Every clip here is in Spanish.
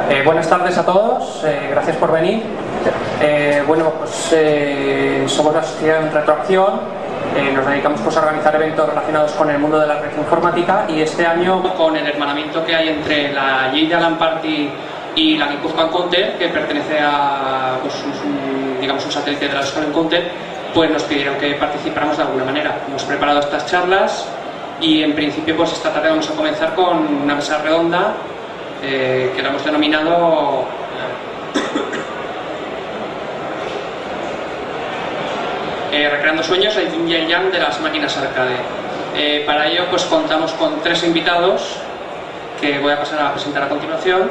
Buenas tardes a todos, gracias por venir. Somos la Asociación Retroacción, nos dedicamos a organizar eventos relacionados con el mundo de la red informática, y este año, con el hermanamiento que hay entre la Lleida LAN Party y la Guipuzcoan Counter, que pertenece a un satélite de la Euskal Counter, pues nos pidieron que participáramos de alguna manera. Hemos preparado estas charlas y en principio pues esta tarde vamos a comenzar con una mesa redonda que la hemos denominado Recreando sueños, el yin y el yang de las máquinas arcade. Para ello pues contamos con 3 invitados que voy a pasar a presentar a continuación.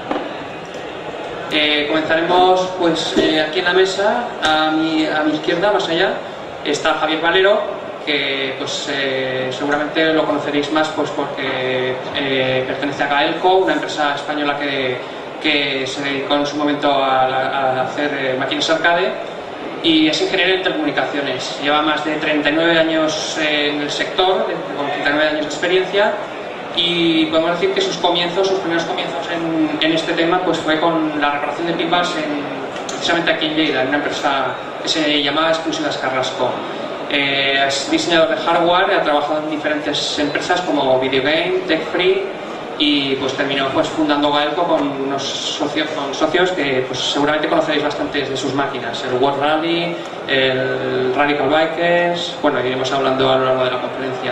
Comenzaremos pues aquí en la mesa, a mi izquierda, más allá, está Javier Valero, que pues seguramente lo conoceréis más pues porque pertenece a Gaelco, una empresa española que se dedicó en su momento a hacer máquinas arcade, y es ingeniero en telecomunicaciones. Lleva más de 39 años en el sector, con 39 años de experiencia, y podemos decir que sus primeros comienzos en este tema pues fue con la reparación de pipas precisamente aquí en Lleida, en una empresa que se llamaba Exclusivas Carrasco. Es diseñador de hardware, ha trabajado en diferentes empresas como Videogame, Tech-Free, y pues terminó pues fundando Gaelco con unos socios que pues seguramente conoceréis bastantes de sus máquinas: el World Rally, el Radical Bikers. Bueno, iremos hablando a lo largo de la conferencia.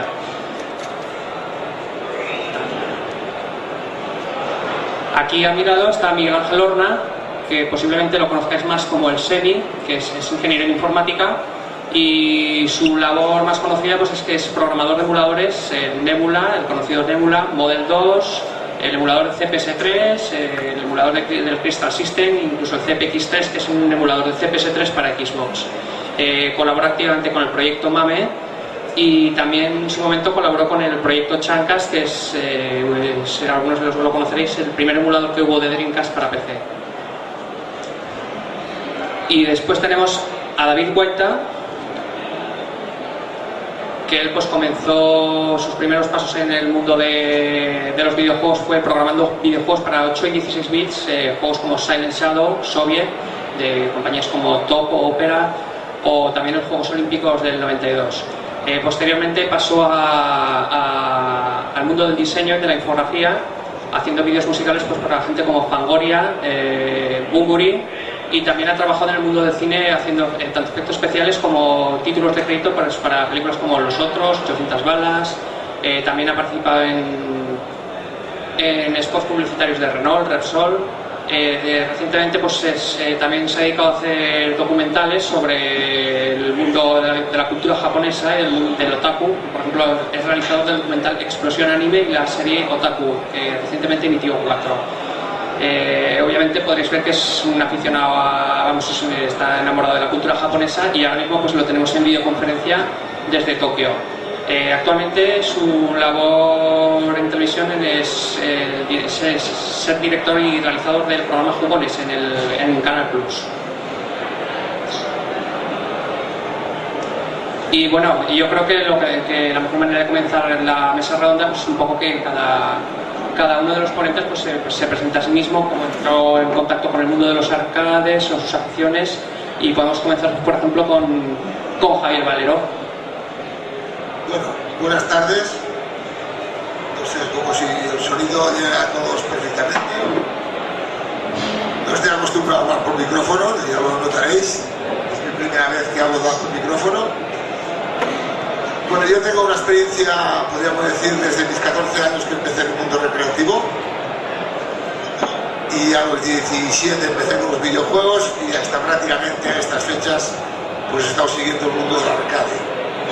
Aquí a mi lado está Miguel Ángel Horna, que posiblemente lo conozcáis más como el Semi, que es ingeniero en informática, y su labor más conocida pues es que es programador de emuladores en Nebula, el conocido Nebula, Model 2, el emulador de CPS3, el emulador del Crystal System, incluso el CPX3, que es un emulador de CPS3 para Xbox. Colabora activamente con el proyecto MAME, y también en su momento colaboró con el proyecto Chancast, que es, algunos de los lo conoceréis, el primer emulador que hubo de Dreamcast para PC. Y después tenemos a David Guaita, que él pues comenzó sus primeros pasos en el mundo de los videojuegos, fue programando videojuegos para 8 y 16 bits, juegos como Silent Shadow, Soviet, de compañías como Top o Opera, o también los Juegos Olímpicos del 92. Posteriormente pasó al mundo del diseño y de la infografía, haciendo vídeos musicales pues para gente como Fangoria, Bunbury, y también ha trabajado en el mundo del cine haciendo tanto efectos especiales como títulos de crédito para películas como Los Otros, 800 balas. También ha participado en spots publicitarios de Renault, Repsol. Recientemente pues también se ha dedicado a hacer documentales sobre el mundo de la cultura japonesa y del otaku. Por ejemplo, es realizador del documental Explosión Anime y la serie Otaku, que recientemente emitió 4. Obviamente podréis ver que es un aficionado está enamorado de la cultura japonesa, y ahora mismo pues lo tenemos en videoconferencia desde Tokio. Actualmente su labor en televisión es ser director y realizador del programa Jugones en Canal Plus. Y bueno, yo creo que la mejor manera de comenzar la mesa redonda pues es un poco que cada uno de los ponentes pues se presenta a sí mismo, como entró en contacto con el mundo de los arcades o sus aficiones, y podemos comenzar por ejemplo con Javier Valero. Bueno, buenas tardes. No sé, como si el sonido llega a todos perfectamente. No estoy acostumbrado a hablar por micrófono, ya lo notaréis. Es mi primera vez que hablo por micrófono. Bueno, yo tengo una experiencia, podríamos decir, desde mis 14 años que empecé en el mundo recreativo, y a los 17 empecé con los videojuegos, y hasta prácticamente a estas fechas pues he estado siguiendo el mundo del arcade.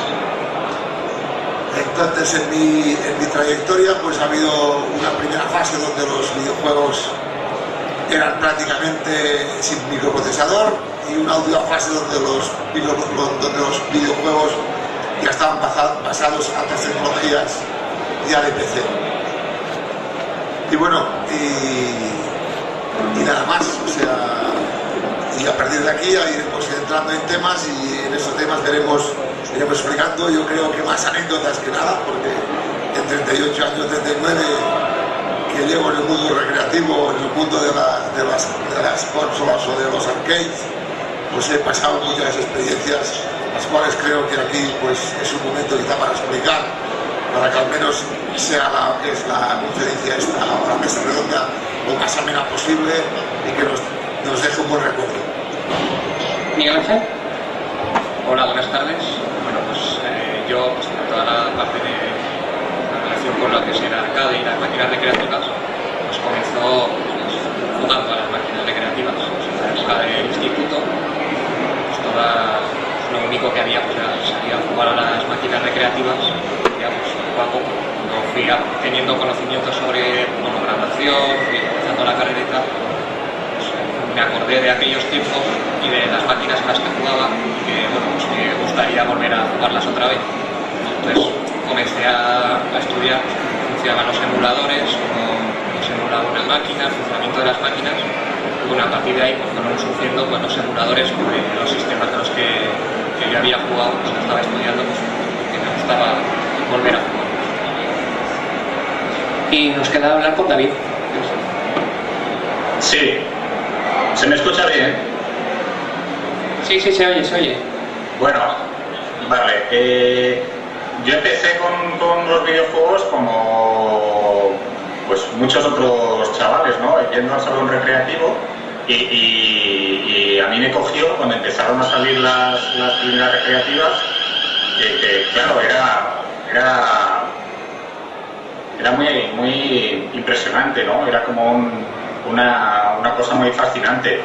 Entonces en mi trayectoria pues ha habido una primera fase donde los videojuegos eran prácticamente sin microprocesador, y una última fase donde los videojuegos ya estaban basados a otras tecnologías ya de PC. Y bueno, y nada más, o sea, y a partir de aquí ya iremos entrando en temas, y en esos temas iremos explicando, yo creo que más anécdotas que nada, porque en 38 años, 39, que llevo en el mundo recreativo, en el mundo de las consolas o de los arcades, pues he pasado muchas experiencias, las cuales creo que aquí pues es un momento quizá para explicar, para que al menos sea la conferencia esta o la mesa redonda lo más amena posible y que nos deje un buen recuerdo. Miguel Ángel. Hola, buenas tardes. Bueno, pues yo, pues, toda la parte de la relación con lo que será arcade y las máquinas recreativas, pues comenzó pues, jugando a las máquinas recreativas. Pues, en la época del instituto, pues lo único que había, pues era salir a jugar a las máquinas recreativas, digamos, poco a poco. Cuando fui teniendo conocimientos sobre programación, fui empezando la carrera y tal, pues, me acordé de aquellos tiempos y de las máquinas en las que jugaba y que, bueno, pues me gustaría volver a jugarlas otra vez. Entonces comencé a estudiar cómo funcionaban los emuladores, cómo se emulaba una máquina, el funcionamiento de las máquinas, y bueno, a partir de ahí pues fueron surgiendo pues, los emuladores de los sistemas de los que yo había jugado, pues estaba estudiando, pues que me gustaba volver a jugar. Y nos queda hablar con David. Sí, ¿se me escucha bien? Sí, se oye. Bueno, vale. Yo empecé con los videojuegos como pues muchos otros chavales, ¿no? Yendo al salón recreativo y a mí me cogió cuando empezaron a salir las primeras recreativas, que claro, era muy impresionante, ¿no? Era como una cosa muy fascinante.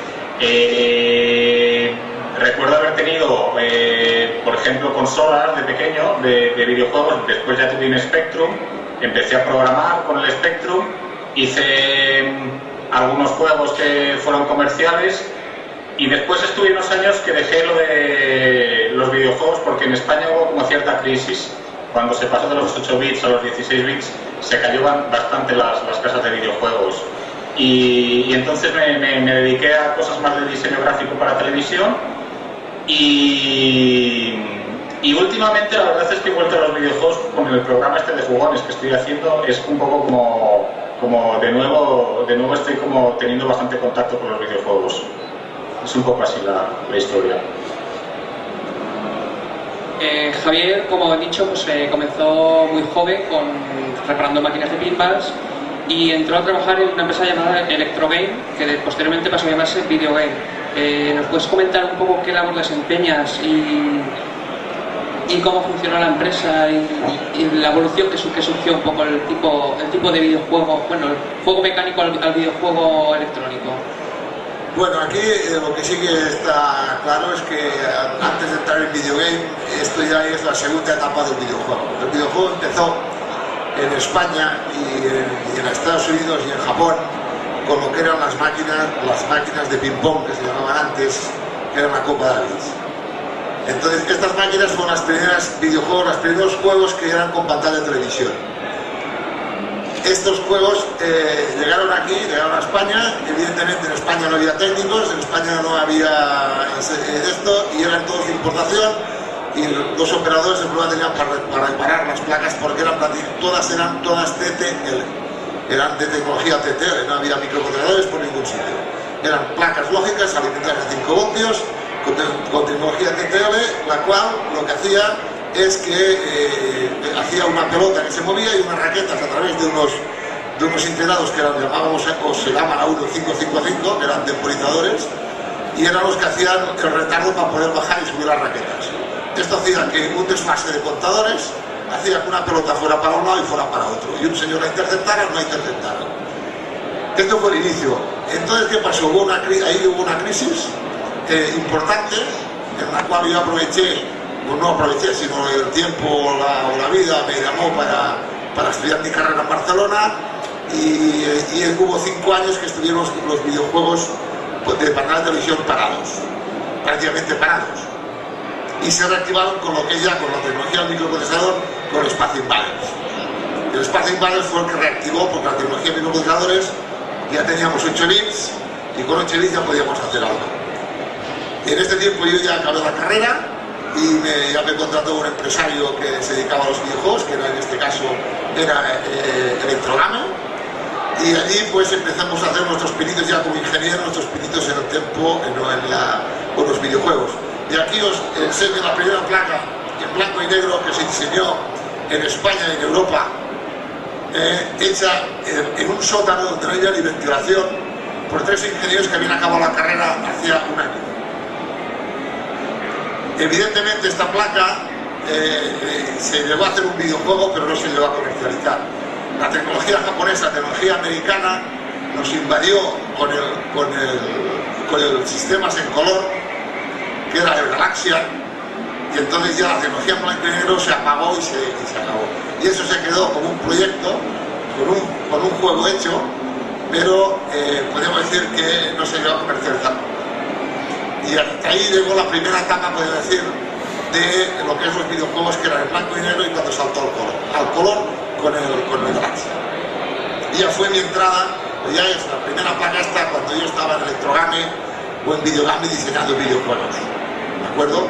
Recuerdo haber tenido, por ejemplo, consolas de pequeño, de videojuegos. Después ya tuve un Spectrum, empecé a programar con el Spectrum, hice algunos juegos que fueron comerciales y después estuve unos años que dejé lo de los videojuegos porque en España hubo como cierta crisis. Cuando se pasó de los 8 bits a los 16 bits se cayeron bastante las casas de videojuegos. Y entonces me dediqué a cosas más de diseño gráfico para televisión y últimamente la verdad es que he vuelto a los videojuegos con el programa este de jugones que estoy haciendo. Es un poco como de nuevo estoy como teniendo bastante contacto con los videojuegos. Es un poco así la historia. Javier, como he dicho, pues comenzó muy joven reparando máquinas de pinballs y entró a trabajar en una empresa llamada Electrogame, que posteriormente pasó a llamarse Videogame. ¿Nos puedes comentar un poco qué labor desempeñas y cómo funcionó la empresa y la evolución que surgió un poco el tipo de videojuego, bueno, el juego mecánico al videojuego electrónico? Bueno, aquí lo que sí que está claro es que antes de entrar en Videogame, esto ya es la segunda etapa del videojuego. El videojuego empezó en España y en Estados Unidos y en Japón con lo que eran las máquinas de ping-pong que se llamaban antes, que eran la Copa Davis. Entonces estas máquinas fueron las primeras videojuegos, los primeros juegos que eran con pantalla de televisión. Estos juegos llegaron a España. Evidentemente en España no había técnicos, en España no había esto y eran todos de importación y los operadores de prueba tenían para reparar las placas porque todas eran TTL, eran de tecnología TTL, no había microcontroladores por ningún sitio. Eran placas lógicas alimentadas a 5 voltios con tecnología TTL, la cual lo que hacía es que hacía una pelota que se movía y unas raquetas a través de unos integrados que llamábamos, o se llaman aún los 555, que eran temporizadores, y eran los que hacían el retardo para poder bajar y subir las raquetas. Esto hacía que un desfase de contadores hacía que una pelota fuera para un lado y fuera para otro, y un señor la interceptara o no interceptara. Esto fue el inicio. Entonces, ¿qué pasó? Ahí hubo una crisis importante, en la cual yo aproveché, pues no aproveché, sino el tiempo o la vida me llamó para estudiar mi carrera en Barcelona y hubo 5 años que estuvieron los videojuegos de pantalla de televisión parados, prácticamente parados, y se reactivaron con lo que ya con la tecnología del microprocesador, con el Space Invaders. El Space Invaders fue el que reactivó, porque la tecnología de microprocesadores ya teníamos 8 bits y con 8 bits ya podíamos hacer algo. En este tiempo yo ya acabé la carrera y ya me contrató un empresario que se dedicaba a los videojuegos, que en este caso era Electrogame, Y allí pues empezamos a hacer nuestros pinitos ya como ingenieros, nuestros pinitos en el tiempo, con los videojuegos. Y aquí os enseño la primera placa en blanco y negro que se diseñó en España y en Europa, hecha en un sótano donde no había ni ventilación, por 3 ingenieros que habían acabado la carrera hacía un año. Evidentemente esta placa se llegó a hacer un videojuego, pero no se llegó a comercializar. La tecnología japonesa, la tecnología americana nos invadió con el sistemas en color, que era el Galaxia, y entonces ya la tecnología en blanco y negro se apagó y se acabó. Y eso se quedó como un proyecto, con un juego hecho, pero podemos decir que no se llegó a comercializar. Y hasta ahí llegó la primera etapa, podemos decir, de lo que es los videojuegos, que eran en blanco y negro, y cuando saltó al color con el Galaxia. Y ya fue mi entrada, pues ya es la primera placa esta cuando yo estaba en Electrogame o en Videogame diseñando videojuegos. ¿De acuerdo?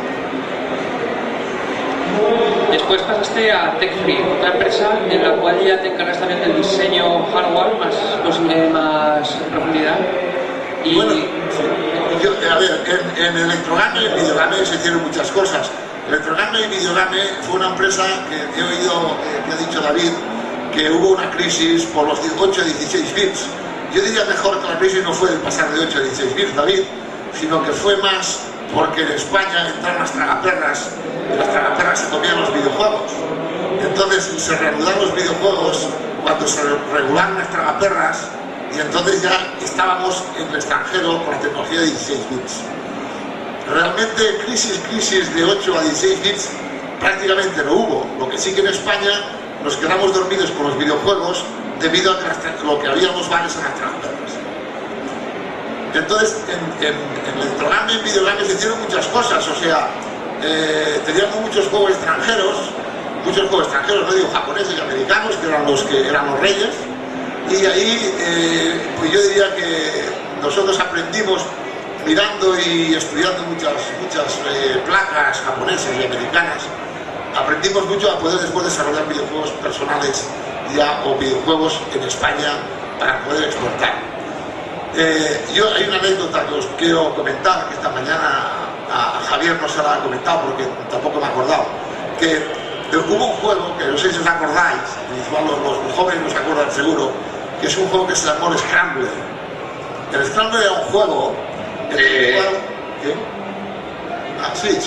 Después pasaste a TechFree, otra empresa en la cual ya te encargas también del diseño hardware más en profundidad. Y bueno, a ver, en Electrogame y en Videogame se hicieron muchas cosas. Electrogame y Videogame fue una empresa que he oído, que ha dicho David, que hubo una crisis por los 8 a 16 bits. Yo diría mejor que la crisis no fue de pasar de 8 a 16 bits, David, sino que fue más porque en España entraron las tragaperras, y las tragaperras se comían los videojuegos. Entonces se reanudaron los videojuegos cuando se regularon las tragaperras, y entonces ya estábamos en el extranjero con la tecnología de 16 bits. Realmente crisis de 8 a 16 bits prácticamente no hubo. Lo que sí que en España nos quedamos dormidos con los videojuegos debido a que lo que habíamos varios en las tragaperras. Entonces en Electrogame y en Videogame se hicieron muchas cosas, o sea, teníamos muchos juegos extranjeros, no digo japoneses y americanos, que eran los reyes, y ahí pues yo diría que nosotros aprendimos mirando y estudiando muchas placas japonesas y americanas, aprendimos mucho a poder después desarrollar videojuegos personales ya, o videojuegos en España para poder exportar. Hay una anécdota que os quiero comentar, que esta mañana a Javier no se la ha comentado porque tampoco me ha acordado, que hubo un juego que no sé si os acordáis, los jóvenes no se acuerdan seguro, que es un juego que se llamó el Scrambler. El Scrambler era un juego en el cual... ¿Qué? Ah, sí.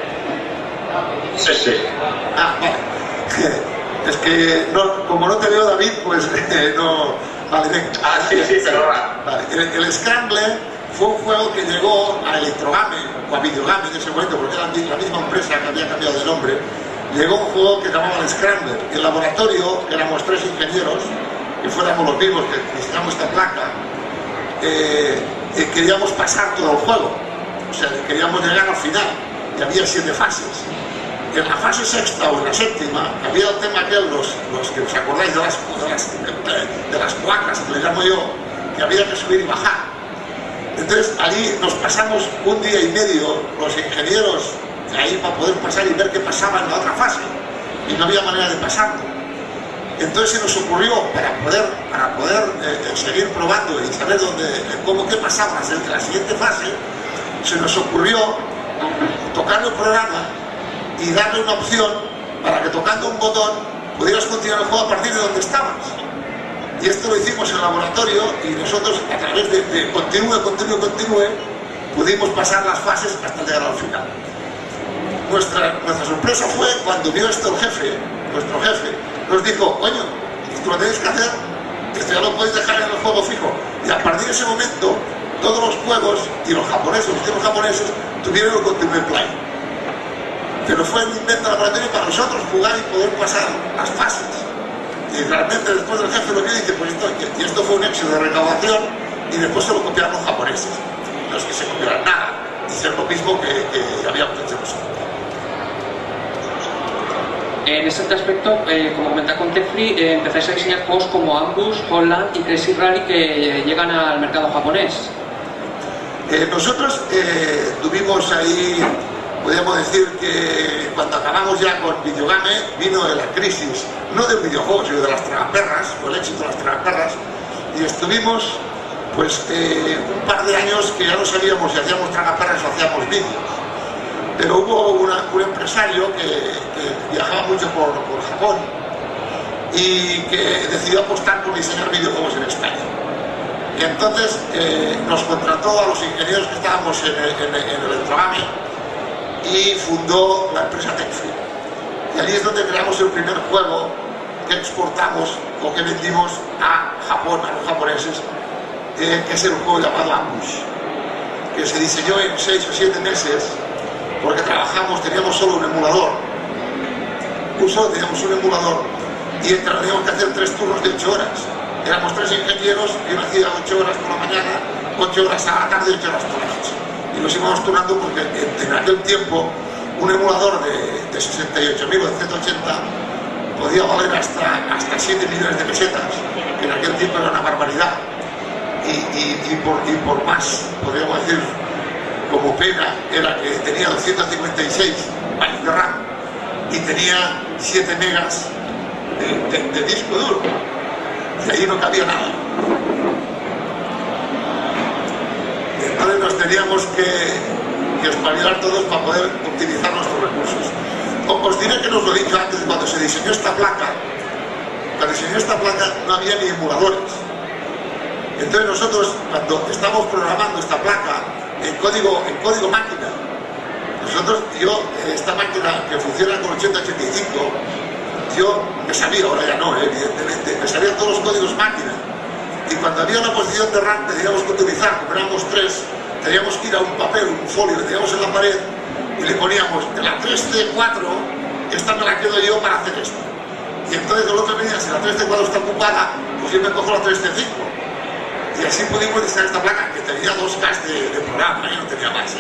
Sí. Ah, vale. Es que como no te veo, David, pues no... Vale, venga. Ah, sí, perdona. Vale. El Scrambler fue un juego que llegó a Electrogame o a Videogame en ese momento, porque era la misma empresa que había cambiado de nombre. Llegó un juego que se llamaba el Scrambler. En el laboratorio éramos 3 ingenieros, que fuéramos los mismos que diseñamos esta placa, queríamos pasar todo el juego. O sea, queríamos llegar al final. Y había 7 fases. En la fase sexta o en la séptima había el tema aquel, los que os acordáis de las placas, que le llamo yo, que había que subir y bajar. Entonces allí nos pasamos un día y medio los ingenieros ahí para poder pasar y ver qué pasaba en la otra fase, y no había manera de pasarlo. Entonces se nos ocurrió, para poder seguir probando y saber qué pasaba en la siguiente fase, se nos ocurrió tocar el programa y darle una opción para que tocando un botón pudieras continuar el juego a partir de donde estabas. Y esto lo hicimos en el laboratorio, y nosotros a través de continúe, pudimos pasar las fases hasta llegar al final. Nuestra sorpresa fue cuando vio esto nuestro jefe, nos dijo: coño, esto lo tenéis que hacer, esto ya lo podéis dejar en el juego fijo. Y a partir de ese momento, todos los juegos, y los japoneses, tuvieron el Continue Play. Pero fue un invento laboratorio para nosotros jugar y poder pasar las fases. Y realmente después el jefe lo vio y dice: pues esto fue un éxito de recaudación, y después se lo copiaron los japoneses. Los que se copiaron nada, hicieron lo mismo que habíamos hecho nosotros. En este aspecto, como comenta con TechFree, empezáis a diseñar juegos como Ambush, Holland y Crazy Rally que llegan al mercado japonés. Nosotros tuvimos ahí, podríamos decir que cuando acabamos ya con Videogame, vino la crisis, no del videojuego, sino de las tragaperras, o el éxito de las tragaperras, Y estuvimos pues un par de años que ya no sabíamos si hacíamos tragaperras o hacíamos vídeos. Pero hubo un empresario que viajaba mucho por Japón y que decidió apostar por diseñar videojuegos en España. Y entonces nos contrató a los ingenieros que estábamos en Electrogame y fundó la empresa Techfield. Y allí es donde creamos el primer juego que exportamos o que vendimos a Japón, a los japoneses, que es el juego llamado Ambush, que se diseñó en 6 o 7 meses porque teníamos solo un emulador. Teníamos un emulador y teníamos que hacer 3 turnos de 8 horas. Éramos 3 ingenieros y uno hacía 8 horas por la mañana, 8 horas a la tarde y 8 horas por la noche. Y nos íbamos turnando porque en aquel tiempo un emulador de 68.000 o de 180 podía valer hasta 7 millones de pesetas, que en aquel tiempo era una barbaridad. Y por más, podríamos decir, como pena, era que tenía 256 bytes de RAM y tenía 7 megas de disco duro. Y ahí no cabía nada. Entonces nos teníamos que espabilar todos para poder optimizar nuestros recursos. Os diré que nos lo he dicho antes, cuando se diseñó esta placa, no había ni emuladores. Entonces nosotros, cuando estamos programando esta placa en código máquina, esta máquina que funciona con 8085, yo me sabía, ahora ya no, evidentemente, me sabían todos los códigos máquina. Y cuando había una posición de RAM que teníamos que utilizar, como éramos 3, teníamos que ir a un papel, un folio que teníamos en la pared y le poníamos en la 3D4, esta me la quedo yo para hacer esto. Y entonces el otro me decía, si la 3D4 está ocupada, pues yo me cojo la 3D5. Y así pudimos diseñar esta placa, que tenía 2K de programa, y no tenía más.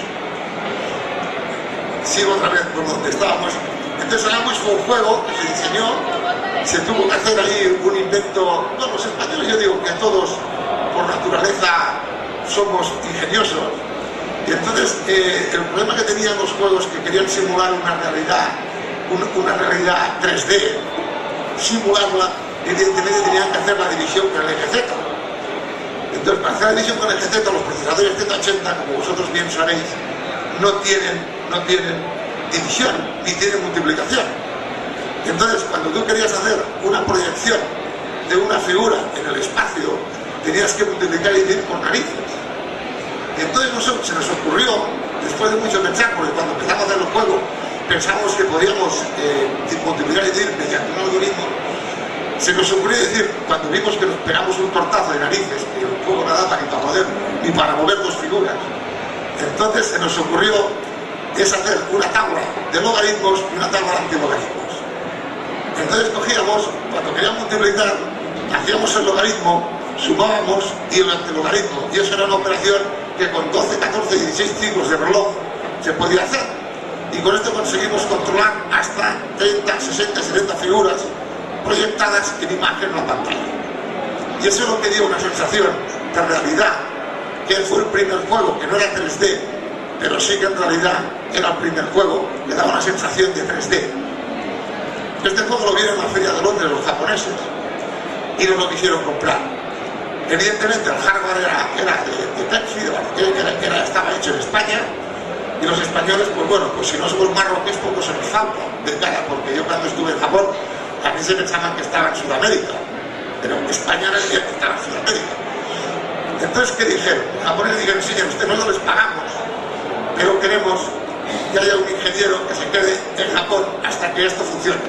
Sigo otra vez por donde estábamos. Entonces Ambush fue un juego que se diseñó, se tuvo que hacer ahí un invento. Bueno, los españoles, yo digo que todos por naturaleza somos ingeniosos. Y entonces el problema que tenían los juegos que querían simular una realidad 3D, simularla, evidentemente tenían que hacer la división con el eje Z. Entonces, para hacer la división con el eje Z, los procesadores Z80, como vosotros bien sabéis, no tienen división ni tienen multiplicación. Entonces, cuando tú querías hacer una proyección de una figura en el espacio, tenías que multiplicar y dividir por narices. Y entonces se nos ocurrió, después de mucho pensar, porque cuando empezamos a hacer el juego pensamos que podíamos multiplicar y dividir mediante un algoritmo. Se nos ocurrió decir, cuando vimos que nos pegamos un tortazo de narices, y el juego no daba ni para mover 2 figuras, entonces se nos ocurrió hacer una tabla de logaritmos y una tabla de antilogaritmos. Entonces cogíamos, cuando queríamos multiplicar, hacíamos el logaritmo, sumábamos y el antilogaritmo, y eso era una operación que con 12, 14, 16 ciclos de reloj se podía hacer. Y con esto conseguimos controlar hasta 30, 60, 70 figuras proyectadas en imagen en la pantalla. Y eso es lo que dio una sensación de realidad, que fue el primer juego, que no era 3D, pero sí que en realidad era el primer juego, que daba una sensación de 3D. Este juego lo vieron en la Feria de Londres los japoneses y no lo quisieron comprar. Evidentemente el hardware era de Techfield, que estaba hecho en España, y los españoles, pues bueno, pues si no somos marroquíes, poco se nos falta de cara, porque yo cuando estuve en Japón, a mí se pensaban que estaba en Sudamérica, pero España era el que estaba en Sudamérica. Entonces, ¿qué dijeron? Los japoneses dijeron, sí, ustedes no les pagamos, pero queremos que haya un ingeniero que se quede en Japón hasta que esto funcione.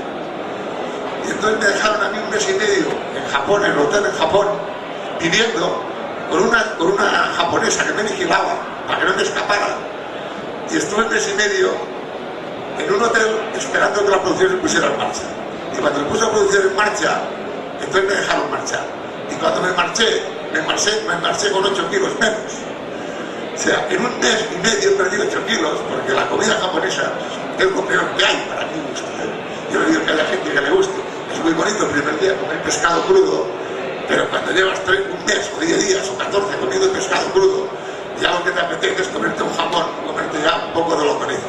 Y entonces me dejaron a mí un mes y medio en Japón, en el hotel en Japón, viviendo con una japonesa que me vigilaba para que no me escapara. Y estuve un mes y medio en un hotel esperando que la producción se pusiera en marcha. Y cuando se puso la producción en marcha, entonces me dejaron marchar. Y cuando me marché con 8 kilos menos. O sea, en un mes y medio perdí 8 kilos, porque la comida japonesa es lo peor que hay para mí. Yo le digo que haya gente que le guste. Es muy bonito el primer día comer pescado crudo, pero cuando llevas un mes o 10 días o 14 comiendo pescado crudo, ya lo que te apetece es comerte un jamón, comerte ya un poco de longaniza.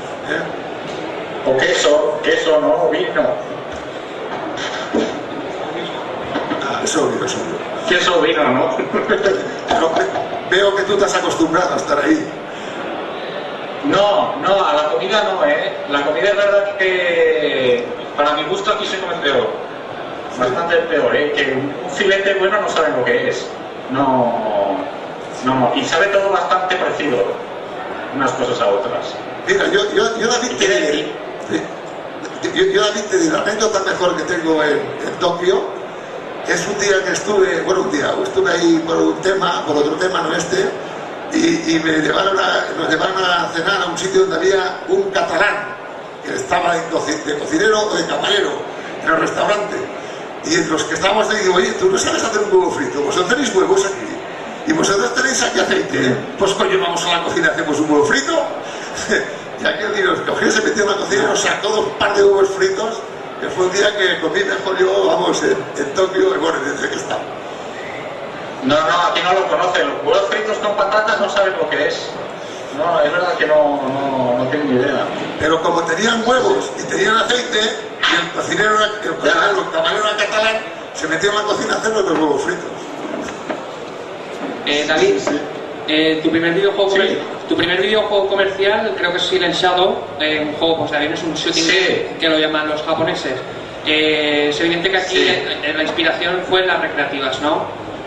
O queso, no vino. sobrio, es sobrio. Qué sobrino, ¿no? Pero veo que tú te has acostumbrado a estar ahí. No, a la comida no, ¿eh? La comida es verdad que para mi gusto aquí se come peor. Bastante peor, ¿eh? Que un filete bueno no saben lo que es. No. Y sabe todo bastante parecido unas cosas a otras. Mira, yo David te diré, David te diré, la anécdota mejor que tengo en Tokio es un día que estuve ahí por otro tema, no este, y nos llevaron a cenar a un sitio donde había un catalán que estaba de cocinero o de camarero en el restaurante. Y los que estábamos ahí digo, oye, tú no sabes hacer un huevo frito, vosotros tenéis huevos aquí. ¿Y vosotros tenéis aquí aceite? Pues coño, vamos a la cocina, hacemos un huevo frito. Y aquel día nos cogió, se metió en la cocina y nos sacó un par de huevos fritos, que fue un día que comí mejor yo, vamos, en Tokio, bueno, desde que estaba. No, aquí no lo conocen. Los huevos fritos con patatas no saben lo que es. No, es verdad que no tengo ni idea. Pero como tenían huevos y tenían aceite, y el cocinero, el camarero era catalán, se metió en la cocina a hacer los huevos fritos. David, tu primer videojuego comercial creo que es Silent Shadow, un juego pues, de aviones, un shooting que lo llaman los japoneses. Es evidente que aquí la inspiración fue en las recreativas, ¿no?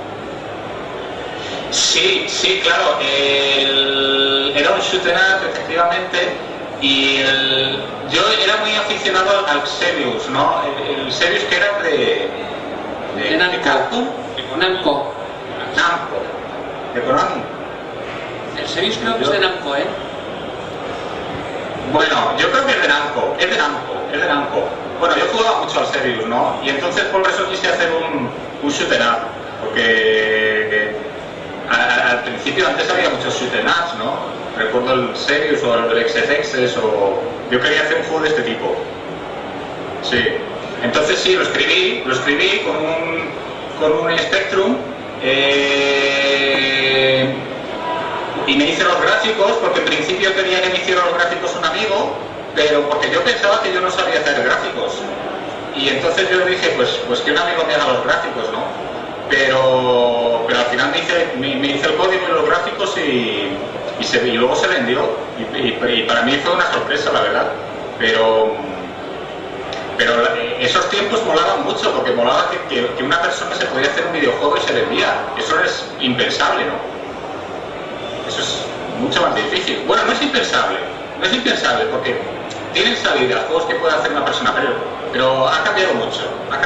Sí, claro. Era un shoot'em up, efectivamente, y yo era muy aficionado al Xevious, ¿no? El Xevious que era de Namco. ¿De Konami? El Xevious creo que es de Namco, ¿eh? Bueno, yo creo que es de Namco. Bueno, yo jugaba mucho al Xevious, ¿no? Y entonces por eso quise hacer un shoot'em up, porque al principio antes había muchos shoot'em ups, ¿no? Recuerdo el Xevious o el XFX, o yo quería hacer un juego de este tipo. Sí. Entonces sí, lo escribí con un Spectrum. Y me hice los gráficos, porque en principio quería que me hiciera los gráficos un amigo, pero porque yo pensaba que yo no sabía hacer gráficos. Y entonces yo dije, pues que un amigo me haga los gráficos, ¿no? Pero al final me hice el código y los gráficos y luego se vendió. Y para mí fue una sorpresa, la verdad. Pero esos tiempos molaban mucho, porque molaba que una persona se podía hacer un videojuego y se vendía. Eso es impensable, ¿no? Eso es mucho más difícil. Bueno, no es impensable, porque tienen salida juegos que puede hacer una persona, pero ha cambiado mucho.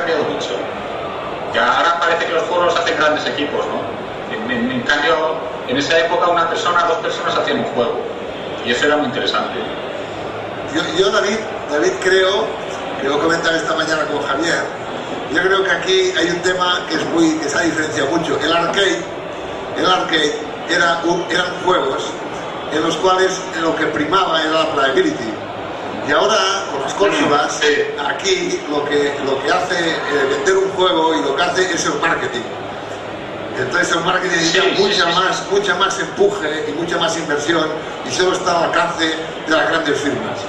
Ya ahora parece que los juegos los hacen grandes equipos, ¿no? En cambio, en esa época una persona, dos personas hacían un juego, y eso era muy interesante. Yo David creo, que lo comentaba esta mañana con Javier, yo creo que aquí hay un tema que se ha diferenciado mucho. El arcade eran juegos en los cuales lo que primaba era la playability. Y ahora, con las consolas, aquí lo que hace vender un juego y lo que hace es el marketing. Entonces el marketing necesita mucha más empuje y mucha más inversión, y solo está al alcance de las grandes firmas.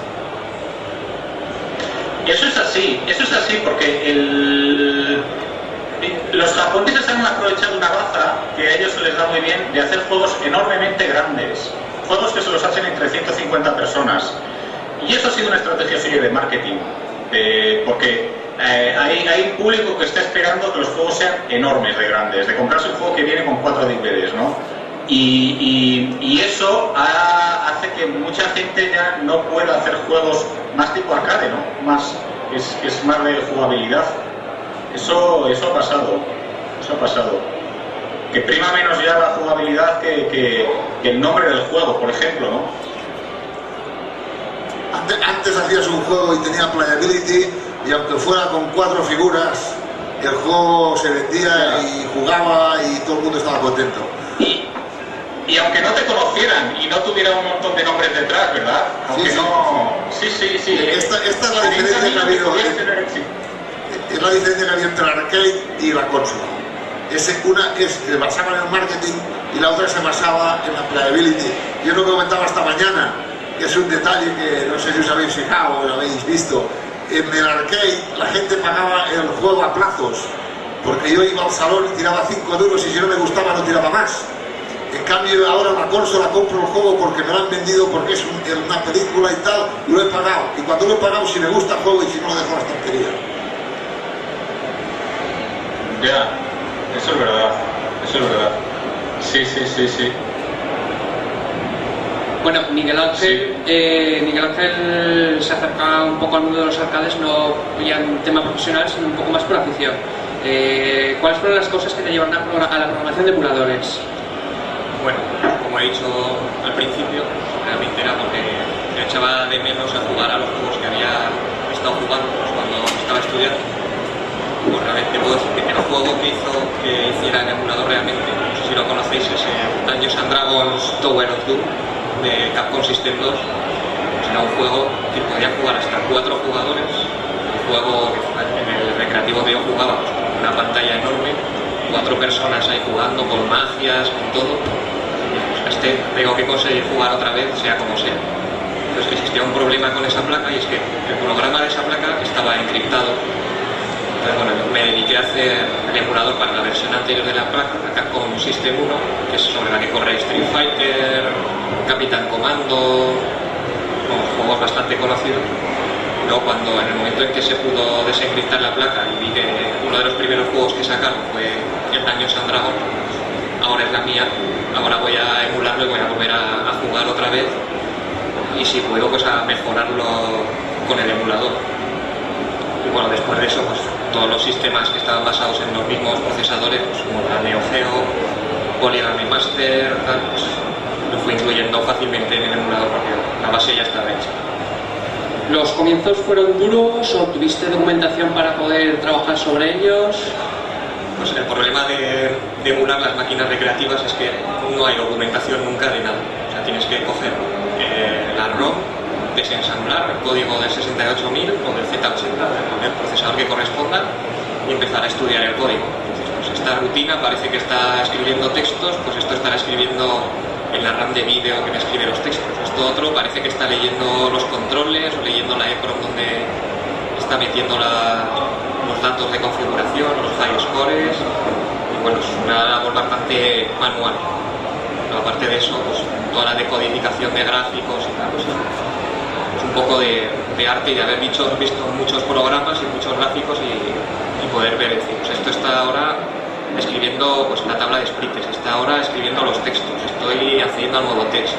Eso es así, porque los japoneses han aprovechado una raza que a ellos se les da muy bien de hacer juegos enormemente grandes, juegos que se los hacen entre 150 personas. Y eso ha sido una estrategia suya de marketing, porque hay un público que está esperando que los juegos sean enormes de grandes, de comprarse un juego que viene con 4 DVDs, ¿no? Y eso hace que mucha gente ya no pueda hacer juegos más tipo arcade, ¿no? Es más de jugabilidad. Eso ha pasado. Que prima menos ya la jugabilidad que el nombre del juego, por ejemplo, ¿no? Antes hacías un juego y tenía playability, y aunque fuera con 4 figuras, el juego se vendía y jugaba y todo el mundo estaba contento. Y aunque no te conocieran y no tuviera un montón de nombres detrás, ¿verdad? Aunque no... Sí. Esta es la diferencia que ha habido. Es la diferencia que había entre el arcade y la consola. Una se basaba en el marketing y la otra se basaba en la playability. Yo lo comentaba esta mañana, que es un detalle que no sé si os habéis fijado o lo habéis visto. En el arcade la gente pagaba el juego a plazos porque yo iba al salón y tiraba 5 duros y si no me gustaba no tiraba más. En cambio ahora la consola compro el juego porque me lo han vendido, porque es una película y tal, y lo he pagado. Y cuando lo he pagado, si me gusta el juego y si no, lo dejo en las tonterías. Ya, eso es verdad, eso es verdad. Sí, sí, sí, sí. Bueno, Miguel Ángel se acerca un poco al mundo de los arcades, no ya en tema profesional, sino un poco más por afición. ¿Cuáles fueron las cosas que te llevaron a la programación de emuladores? Bueno, como he dicho al principio, realmente era porque me echaba de menos a jugar a los juegos que había estado jugando cuando estaba estudiando. Pues realmente puedo decir que el juego que hizo que hiciera el emulador realmente, no sé si lo conocéis, es Dungeons and Dragons Tower of Doom de Capcom System 2. Pues era un juego que podía jugar hasta 4 jugadores, un juego que en el recreativo que yo jugaba, pues, con una pantalla enorme, 4 personas ahí jugando con magias, con todo. Tengo que conseguir jugar otra vez, sea como sea. Entonces existía un problema con esa placa y es que el programa de esa placa estaba encriptado. Entonces bueno, yo me dediqué a hacer el emulador para la versión anterior de la placa, la Capcom System 1, que es sobre la que corre Street Fighter, Capitán Commando, juegos bastante conocidos. Luego cuando en el momento en que se pudo desencriptar la placa y vi que uno de los primeros juegos que sacaron fue el Dungeons and Dragons, ahora es la mía, ahora voy a emularlo y voy a volver a jugar otra vez y si puedo pues a mejorarlo con el emulador. Y bueno, después de eso pues todos los sistemas que estaban basados en los mismos procesadores, pues, como la Neo Geo, Polygon Master, tal, pues lo fui incluyendo fácilmente en el emulador porque la base ya estaba hecha. ¿Los comienzos fueron duros o tuviste documentación para poder trabajar sobre ellos? Pues el problema de emular las máquinas recreativas es que no hay documentación nunca de nada. O sea, tienes que coger la ROM, desensamblar el código del 68000 o del Z80, del procesador que corresponda, y empezar a estudiar el código. Entonces, pues esta rutina parece que está escribiendo textos, pues esto estará escribiendo en la RAM de vídeo que me escribe los textos. Esto otro parece que está leyendo los controles o leyendo la EEPROM donde está metiendo los datos de configuración, los high scores, y bueno, es una labor bastante manual. Pero aparte de eso, pues toda la decodificación de gráficos y tal, pues es un poco de arte y de haber visto muchos programas y muchos gráficos y poder ver, decir, pues esto está ahora escribiendo pues la tabla de sprites, está ahora escribiendo los textos, estoy haciendo nuevo texto.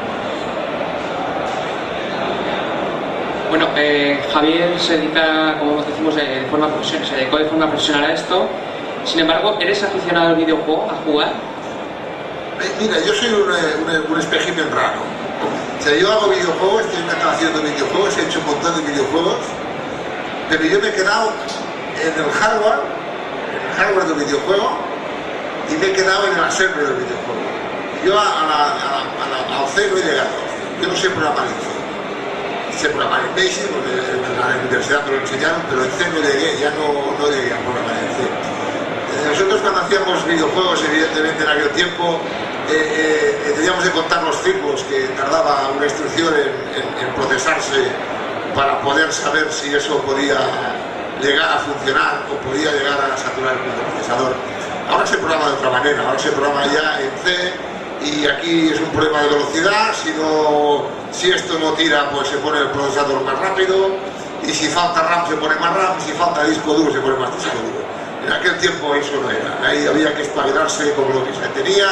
Bueno, Javier se dedica, como decimos, de forma profesional, se dedicó de forma profesional a esto. Sin embargo, ¿eres aficionado al videojuego, a jugar? Mira, yo soy un espécimen raro. O sea, yo hago videojuegos, estoy encantado haciendo videojuegos, he hecho un montón de videojuegos, pero yo me he quedado en el hardware del videojuego y me he quedado en el assembly del videojuego. Yo al C no he llegado, yo no sé programar en C. Sé programar en BASIC, porque en la universidad me lo enseñaron, pero en C no llegué, ya no llegué a programar en C. Nosotros cuando hacíamos videojuegos, evidentemente en aquel tiempo, teníamos de contar los ciclos que tardaba una instrucción en procesarse para poder saber si eso podía llegar a funcionar o podía llegar a saturar el procesador. Ahora se programa de otra manera, ahora se programa ya en C y aquí es un problema de velocidad, si esto no tira pues se pone el procesador más rápido y si falta RAM se pone más RAM, si falta disco duro se pone más disco duro. En aquel tiempo eso no era, ahí había que espabilarse con lo que se tenía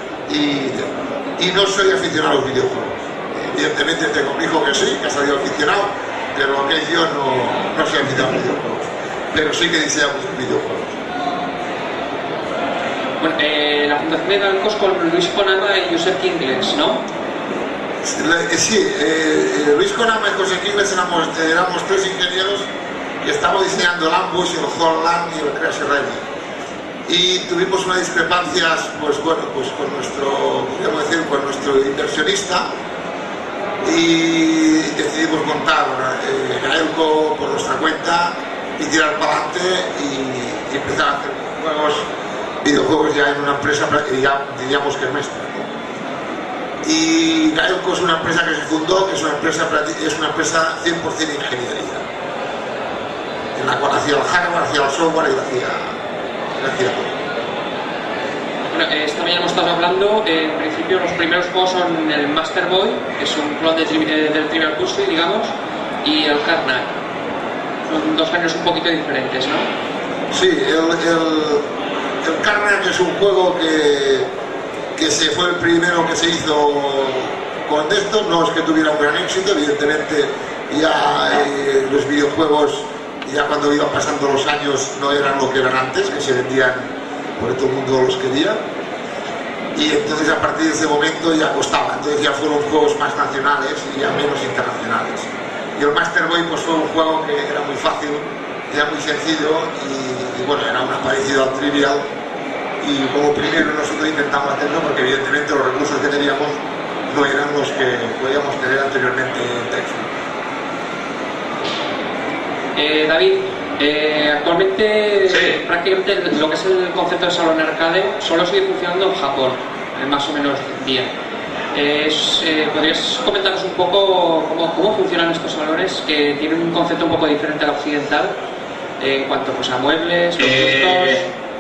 y no soy aficionado a los videojuegos. Evidentemente tengo un hijo que sí, que ha salido aficionado, pero lo que yo no soy aficionado a los videojuegos, pero sí que diseñamos videojuegos. Bueno, la fundación de Galcos con Luis Conama y Josep Ingles, ¿no? Sí, Luis Conama y Josep Ingles éramos 3 ingenieros que estábamos diseñando el Ambush, el Holland y el Crash Rally. Y tuvimos unas discrepancias, pues bueno, pues con nuestro inversionista y decidimos montar Gaelco por nuestra cuenta y tirar para adelante y empezar a hacer videojuegos ya en una empresa, ya diríamos que es nuestra, ¿no? Y Gaelco es una empresa que se fundó, que es una empresa 100% ingeniería, en la cual hacía el hardware, hacía el software y hacía Gracias. Bueno, esta mañana hemos estado hablando, en principio los primeros juegos son el Master Boy, que es un clon del Trivial Pursuit, digamos, y el Carnac. Son dos géneros un poquito diferentes, ¿no? Sí, el Carnac es un juego que se fue el primero que se hizo con esto. No es que tuviera un gran éxito, evidentemente ya los videojuegos, ya cuando iban pasando los años, no eran lo que eran antes, que se vendían porque todo el mundo los quería, y entonces a partir de ese momento ya costaba, entonces ya fueron juegos más nacionales y ya menos internacionales. Y el Master Boy pues fue un juego que era muy fácil, era muy sencillo y bueno, era un parecido al Trivial, y como primero nosotros intentamos hacerlo porque evidentemente los recursos que teníamos no eran los que podíamos tener anteriormente en Texas. David, actualmente sí, prácticamente lo que es el concepto de salón arcade solo sigue funcionando en Japón, más o menos bien. ¿Podrías comentarnos un poco cómo funcionan estos salones, que tienen un concepto un poco diferente al occidental en cuanto pues, a muebles, productos?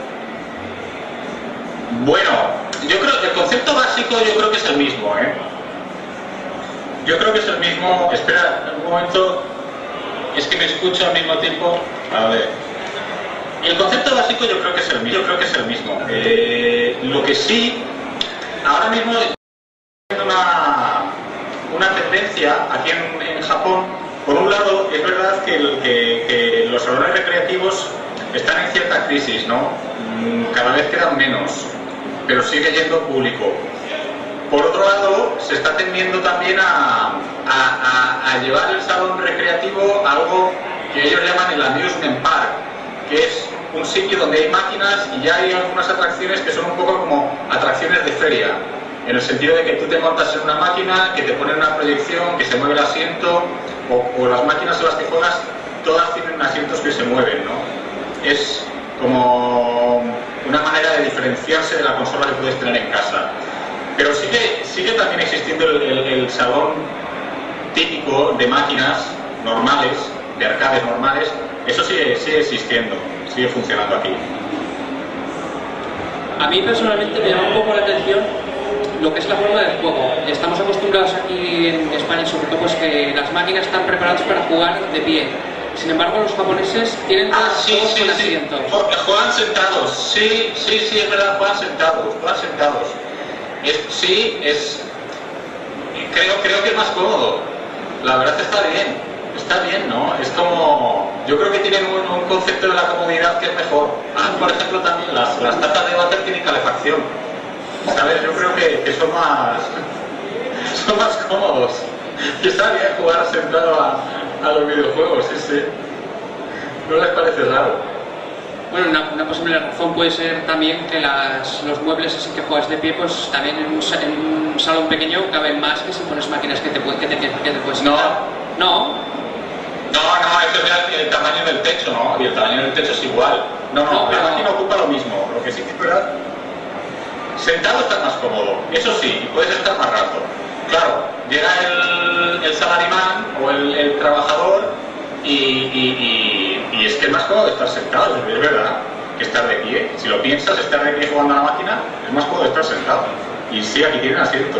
Bueno, yo creo que el concepto básico yo creo que es el mismo, ¿eh? Yo creo que es el mismo. Espera un momento. Es que me escucho al mismo tiempo. A ver. El concepto básico yo creo que es el mismo. Yo creo que es el mismo. Lo que sí, ahora mismo hay una tendencia aquí en Japón. Por un lado, es verdad que los salones recreativos están en cierta crisis, ¿no? Cada vez quedan menos, pero sigue yendo público. Por otro lado, se está tendiendo también a llevar el salón recreativo a algo que ellos llaman el Amusement Park, que es un sitio donde hay máquinas y ya hay algunas atracciones que son un poco como atracciones de feria, en el sentido de que tú te montas en una máquina, que te ponen una proyección, que se mueve el asiento, o las máquinas en las que juegas, todas tienen asientos que se mueven, ¿no? Es como una manera de diferenciarse de la consola que puedes tener en casa. Pero sigue también existiendo el salón típico de máquinas normales, de arcades normales. Eso sigue existiendo, sigue funcionando aquí. A mí personalmente me llama un poco la atención lo que es la forma del juego. Estamos acostumbrados aquí en España, sobre todo, pues que las máquinas están preparadas para jugar de pie. Sin embargo, los japoneses tienen todos con asientos. Juegan sentados, sí, es verdad, juegan sentados. Creo que es más cómodo. La verdad está bien, ¿no? Es como, yo creo que tienen un concepto de la comodidad que es mejor. Por ejemplo, también las tazas de váter tienen calefacción, ¿sabes? Yo creo que son más cómodos. Y está bien jugar sentado a los videojuegos, sí. ¿No les parece raro? Bueno, una posible razón puede ser también que los muebles así que juegas de pie, pues también en un salón pequeño caben más que si pones máquinas que te puedes quitar. No, eso es el tamaño del techo, ¿no? Y el tamaño del techo es igual. No, la máquina ocupa lo mismo. Lo que sí que es verdad, sentado estás más cómodo, eso sí, y puedes estar más rato. Claro, llega el salaryman o el trabajador y es que es más cómodo estar sentado, es verdad, que estar de pie. Si lo piensas, estar de pie jugando a la máquina es más cómodo estar sentado. Y sí, aquí tienen asiento.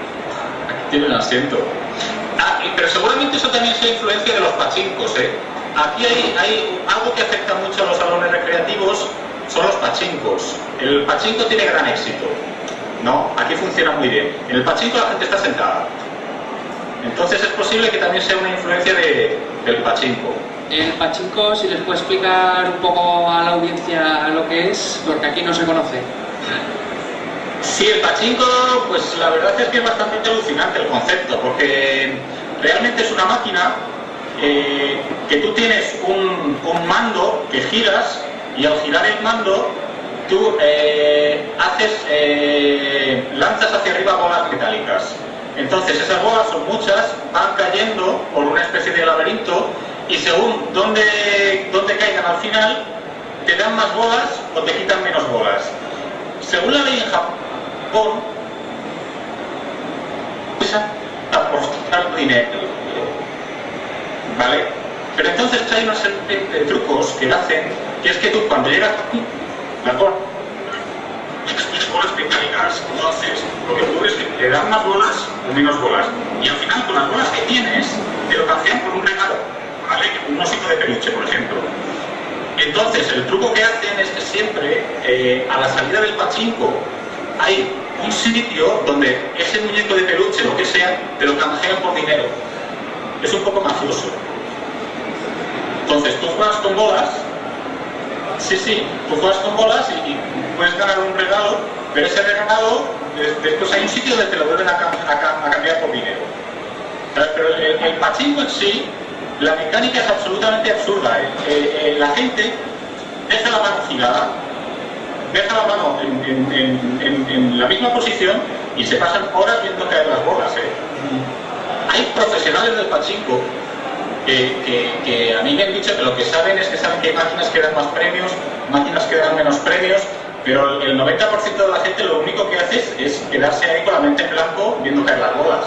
Pero seguramente eso también es influencia de los pachincos, ¿eh? Aquí hay algo que afecta mucho a los salones recreativos, son los pachincos. El pachinko tiene gran éxito, ¿no? Aquí funciona muy bien. En el pachinko la gente está sentada. Entonces es posible que también sea una influencia del pachinko. El pachinko, si les puedo explicar un poco a la audiencia lo que es, porque aquí no se conoce. Sí, el pachinko, pues la verdad es que es bastante alucinante el concepto, porque realmente es una máquina que tú tienes un mando que giras, y al girar el mando tú lanzas hacia arriba bolas metálicas. Entonces esas bolas son muchas, van cayendo por una especie de laberinto, y según dónde caigan al final, te dan más bolas o te quitan menos bolas. Según la ley en Japón, apostar dinero, ¿vale? Pero entonces hay una serie de trucos que hacen, que es que tú cuando llegas aquí, Las bolas mecánicas, ¿cómo haces? Lo que ocurre es que te dan más bolas o menos bolas. Y al final, con las bolas que tienes, te lo canjean por un regalo, ¿vale? Un osito de peluche, por ejemplo. Entonces, el truco que hacen es que siempre, a la salida del pachinko, hay un sitio donde ese muñeco de peluche, lo que sea, te lo canjean por dinero. Es un poco mafioso. Entonces, tú juegas con bolas, sí, tú juegas con bolas y puedes ganar un regalo, pero ese regalo, después hay un sitio donde te lo vuelven a cambiar por dinero. Pero el pachinko en sí, la mecánica es absolutamente absurda. La gente deja la mano girada, deja la mano en la misma posición y se pasan horas viendo caer las bolas. Hay profesionales del pachinko que a mí me han dicho que lo que saben es que saben que hay máquinas que dan más premios, máquinas que dan menos premios, pero el 90% de la gente lo único que hace es quedarse ahí con la mente en blanco viendo caer las bolas.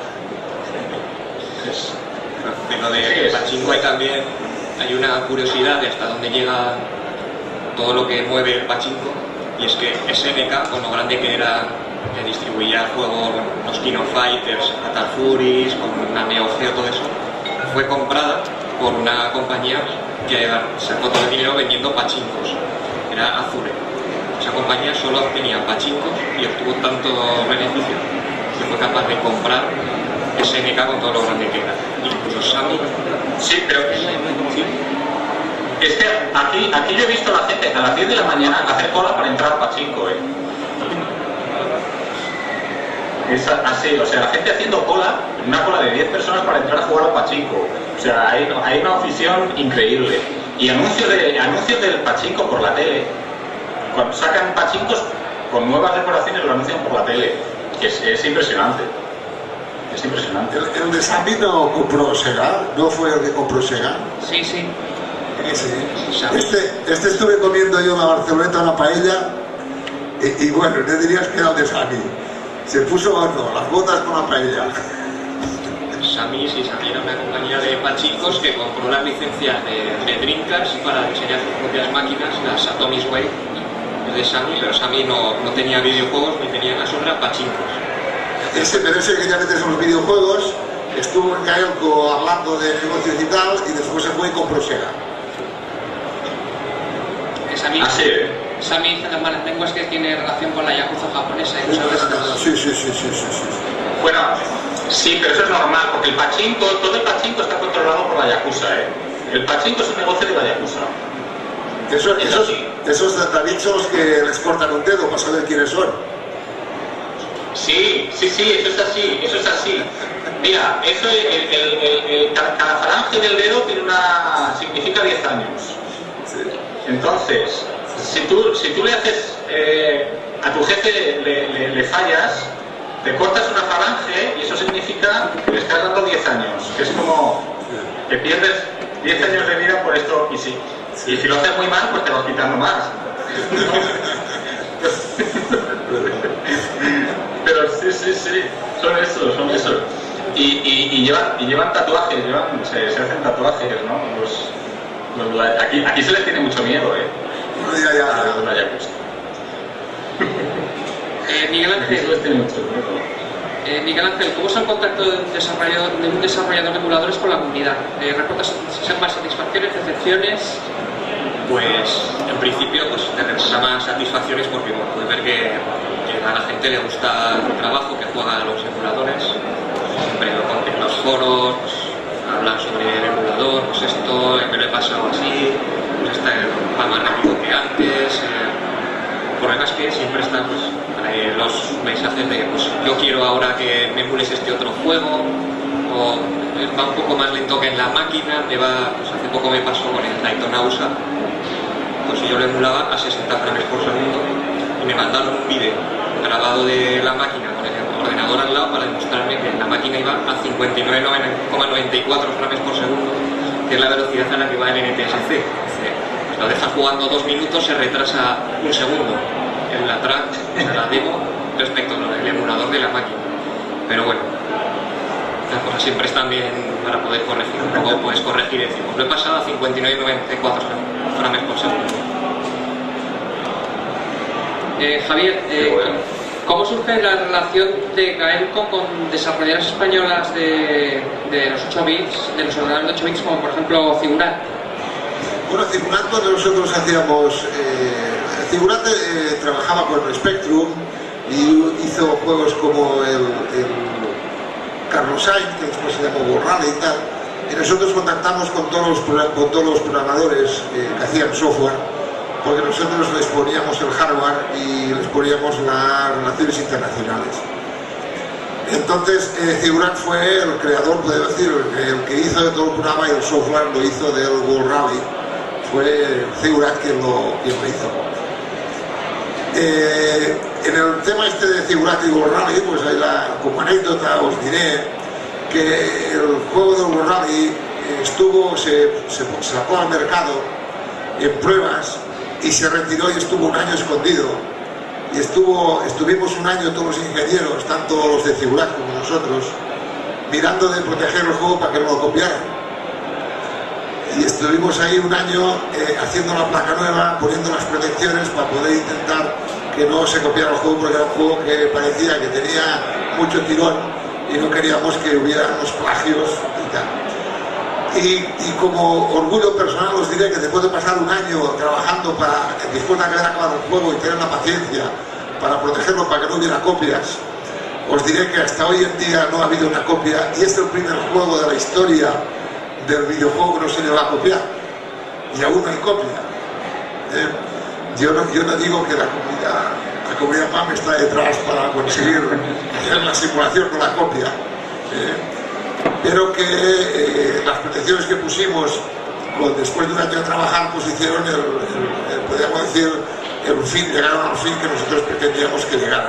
Pero de pachinko hay una curiosidad de hasta dónde llega todo lo que mueve el pachinko, y es que SNK, con lo grande que era, que distribuía juegos, los King of Fighters, Fatal Furies, con una Neo Geo, todo eso, fue comprada por una compañía que sacó todo el dinero vendiendo pachinkos, era Azure. Esa compañía solo tenía pachinkos y obtuvo tanto beneficio que fue capaz de comprar SNK con todo lo grande que era. Incluso Sami. Sí, pero es que aquí yo he visto a la gente a las 10 de la mañana hacer cola para entrar al pachinko. Es así, o sea, la gente haciendo cola, una cola de 10 personas para entrar a jugar al pachinko. O sea, hay una afición increíble. Y anuncios del pachinko por la tele. Cuando sacan pachinkos con nuevas decoraciones lo anuncian por la tele. Que es impresionante. Es impresionante. ¿El de Sami no compró Sega? ¿No fue el que compró Sega? Sí. Sí. Este estuve comiendo yo en la Barceloneta una paella y bueno, no dirías que era el de Sami. Se puso las botas con la paella. Sami era una compañía de pachinkos que compró las licencias de Dreamcast para diseñar sus propias máquinas, las Atomic Wave de Sami, pero Sami no tenía videojuegos ni tenía nada, sobre pachinkos. Pero ese que ya metes en los videojuegos estuvo en Gaelco hablando de negocios y tal, y después se fue y compró Sega. Sami dice las malas lenguas que tiene relación con la yakuza japonesa. Sí. Bueno, sí, pero eso es normal, porque todo el pachinko está controlado por la yakuza. El pachinko es un negocio de la yakuza. Esos David son los que les cortan un dedo para saber quiénes son. Sí, eso es así. Mira, cada falange del dedo significa 10 años. Sí. Entonces, si tú le haces a tu jefe le fallas, te cortas una falange y eso significa que le estás dando 10 años. Que es como que pierdes 10 años de vida por esto y sí. Y si lo haces muy mal, pues te vas quitando más. Pero sí, son esos. Y llevan tatuajes, se hacen tatuajes, ¿no? Aquí se les tiene mucho miedo, La yakuza. Miguel Ángel. Se les tiene mucho miedo. Miguel Ángel, ¿cómo es el contacto de un desarrollador de emuladores con la comunidad? ¿Reportas más satisfacciones, decepciones? Pues en principio te reporta más satisfacciones porque puedes ver que a la gente le gusta el trabajo que juegan los emuladores. Siempre en los foros hablan sobre el emulador, pues esto me lo he pasado así, pues va más rápido que antes. El problema es que siempre están los mensajes de pues yo quiero ahora que me emules este otro juego, o va un poco más lento que en la máquina, pues hace poco me pasó con el Daytona USA, pues yo lo emulaba a 60 frames por segundo y me mandaron un vídeo grabado de la máquina con el ordenador al lado para demostrarme que la máquina iba a 59,94 frames por segundo, que es la velocidad a la que va el NTSC. Pues lo dejas jugando 2 minutos, se retrasa 1 segundo en la track, en la demo, respecto al emulador de la máquina. Pero bueno, las cosas siempre están bien para poder corregir. Luego puedes corregir y decir, pues lo he pasado a 59,94 frames por segundo. Javier, ¿cómo surge la relación de Gaelco con desarrolladoras españolas de los 8 bits, de los ordenadores de 8 bits, como por ejemplo Figurat? Bueno, Figurat, cuando nosotros hacíamos... Figurat trabajaba con el Spectrum y hizo juegos como el Carlos Sainz, que después se llamó Borrale y tal. Y nosotros contactamos con todos los programadores que hacían software, porque nosotros les poníamos el hardware y les poníamos las relaciones internacionales. Entonces, Figurat fue el creador, podemos decir, el que hizo de todo el programa, y el software lo hizo del World Rally. Fue Figurat quien lo hizo. En el tema este de Figurat y World Rally, pues ahí como anécdota os diré que el juego del World Rally se sacó al mercado en pruebas y se retiró y estuvo un año escondido. Y estuvimos un año todos los ingenieros, tanto los de Figurat como nosotros, mirando de proteger el juego para que no lo copiaran. Y estuvimos ahí un año haciendo la placa nueva, poniendo las protecciones para poder intentar que no se copiara el juego, porque era un juego que parecía que tenía mucho tirón y no queríamos que hubiera unos plagios y tal. Y como orgullo personal os diré que después de pasar un año trabajando después de haber acabado el juego y tener la paciencia para protegerlo, para que no hubiera copias, os diré que hasta hoy en día no ha habido una copia, y es el primer juego de la historia del videojuego que no se le va a copiar, y aún no hay copia. Yo no digo que la comunidad MAM está detrás para conseguir hacer la simulación con la copia, pero que las protecciones que pusimos después de un año de trabajar, pues hicieron podríamos decir, llegaron al fin que nosotros pretendíamos que llegaran.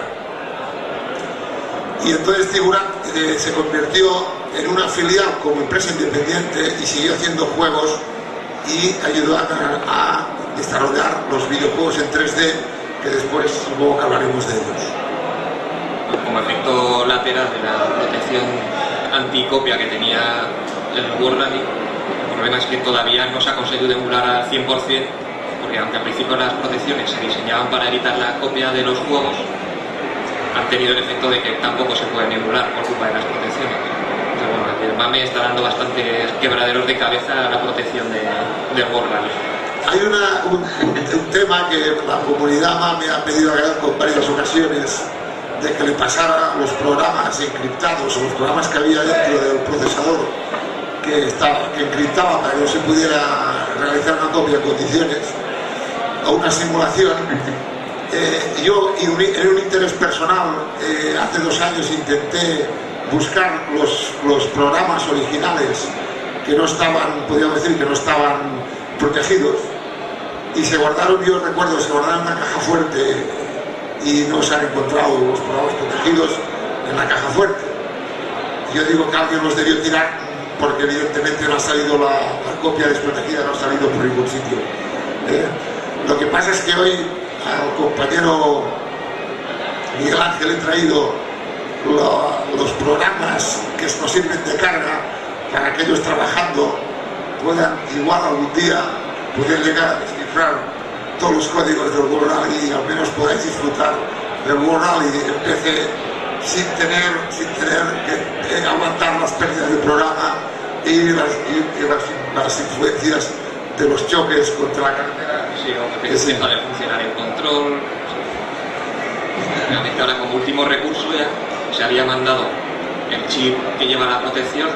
Y entonces Figurat se convirtió en una filial como empresa independiente y siguió haciendo juegos y ayudó a desarrollar los videojuegos en 3D, que después supongo que hablaremos de ellos. Como efecto lateral de la protección anticopia que tenía el World Rally, el problema es que todavía no se ha conseguido emular al 100%, porque aunque al principio las protecciones se diseñaban para evitar la copia de los juegos, han tenido el efecto de que tampoco se pueden emular por culpa de las protecciones. Entonces, bueno, el MAME está dando bastantes quebraderos de cabeza a la protección del World Rally. Hay un tema que la comunidad MAME ha pedido a Gaelco en varias ocasiones, de que le pasara los programas encriptados o los programas que había dentro del procesador que encriptaba para que no se pudiera realizar una copia en condiciones o una simulación. Yo, en un interés personal, hace 2 años intenté buscar los programas originales que no estaban, podríamos decir, que no estaban protegidos, y se guardaron, yo recuerdo, se guardaron en una caja fuerte y no se han encontrado los programas protegidos en la caja fuerte. Yo digo que alguien los debió tirar, porque evidentemente no ha salido la copia desprotegida, no ha salido por ningún sitio. Lo que pasa es que hoy al compañero Miguel Ángel he traído los programas que nos sirven de carga para que ellos trabajando puedan igual algún día poder llegar a descifrar todos los códigos del World Rally y al menos podáis disfrutar del World Rally en PC sin tener que aguantar las pérdidas del programa y las influencias de los choques contra la carretera. Sí, o que deja de funcionar el control. Realmente ahora, como último recurso, ya se había mandado el chip que lleva la protección.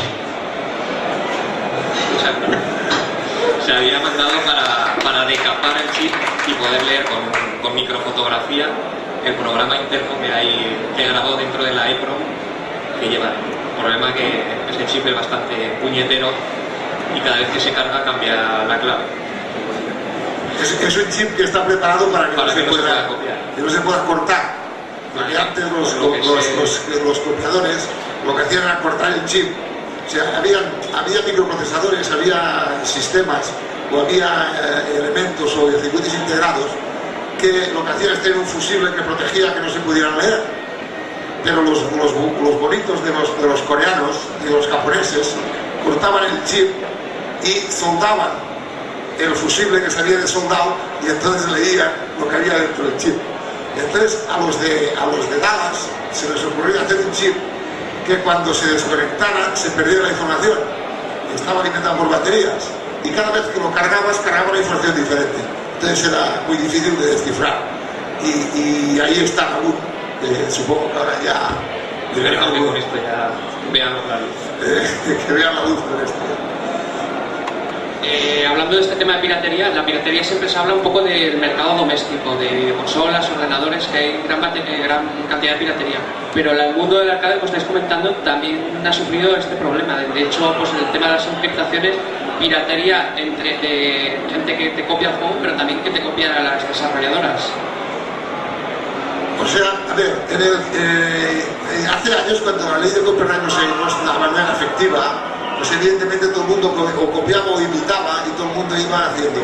Se había mandado para decapar el chip y poder leer con microfotografía el programa interno que grabó dentro de la EEPROM que lleva. El problema es que ese chip es bastante puñetero y cada vez que se carga cambia la clave. Es un chip que está preparado para que no se pueda cortar. Porque antes los copiadores lo que hacían era cortar el chip. O sea, había microprocesadores, había sistemas o había elementos o circuitos integrados que lo que hacían es tener un fusible que protegía que no se pudieran leer. Pero los bonitos de los coreanos y de los japoneses cortaban el chip y soldaban el fusible que salía de soldado y entonces leían lo que había dentro del chip. Entonces a los de Dallas se les ocurrió hacer un chip que cuando se desconectara se perdiera la información. Estaba alimentado por baterías y cada vez que lo cargaba una información diferente. Entonces era muy difícil de descifrar. Y ahí está la luz. Supongo que ahora ya... Esperemos que con esto ya veamos la luz. Que vean la luz con esto. Hablando de este tema de piratería, la piratería siempre se habla un poco del mercado doméstico, de consolas, ordenadores, que hay gran cantidad de piratería. Pero el mundo del arcade, como estáis comentando, también ha sufrido este problema. De hecho, pues el tema de las encriptaciones, piratería de gente que te copia el juego, pero también que te copian a las desarrolladoras. O sea, a ver, hace años cuando la ley de copyright no es de una manera efectiva, pues evidentemente todo el mundo o copiaba o imitaba y todo el mundo iba haciendo.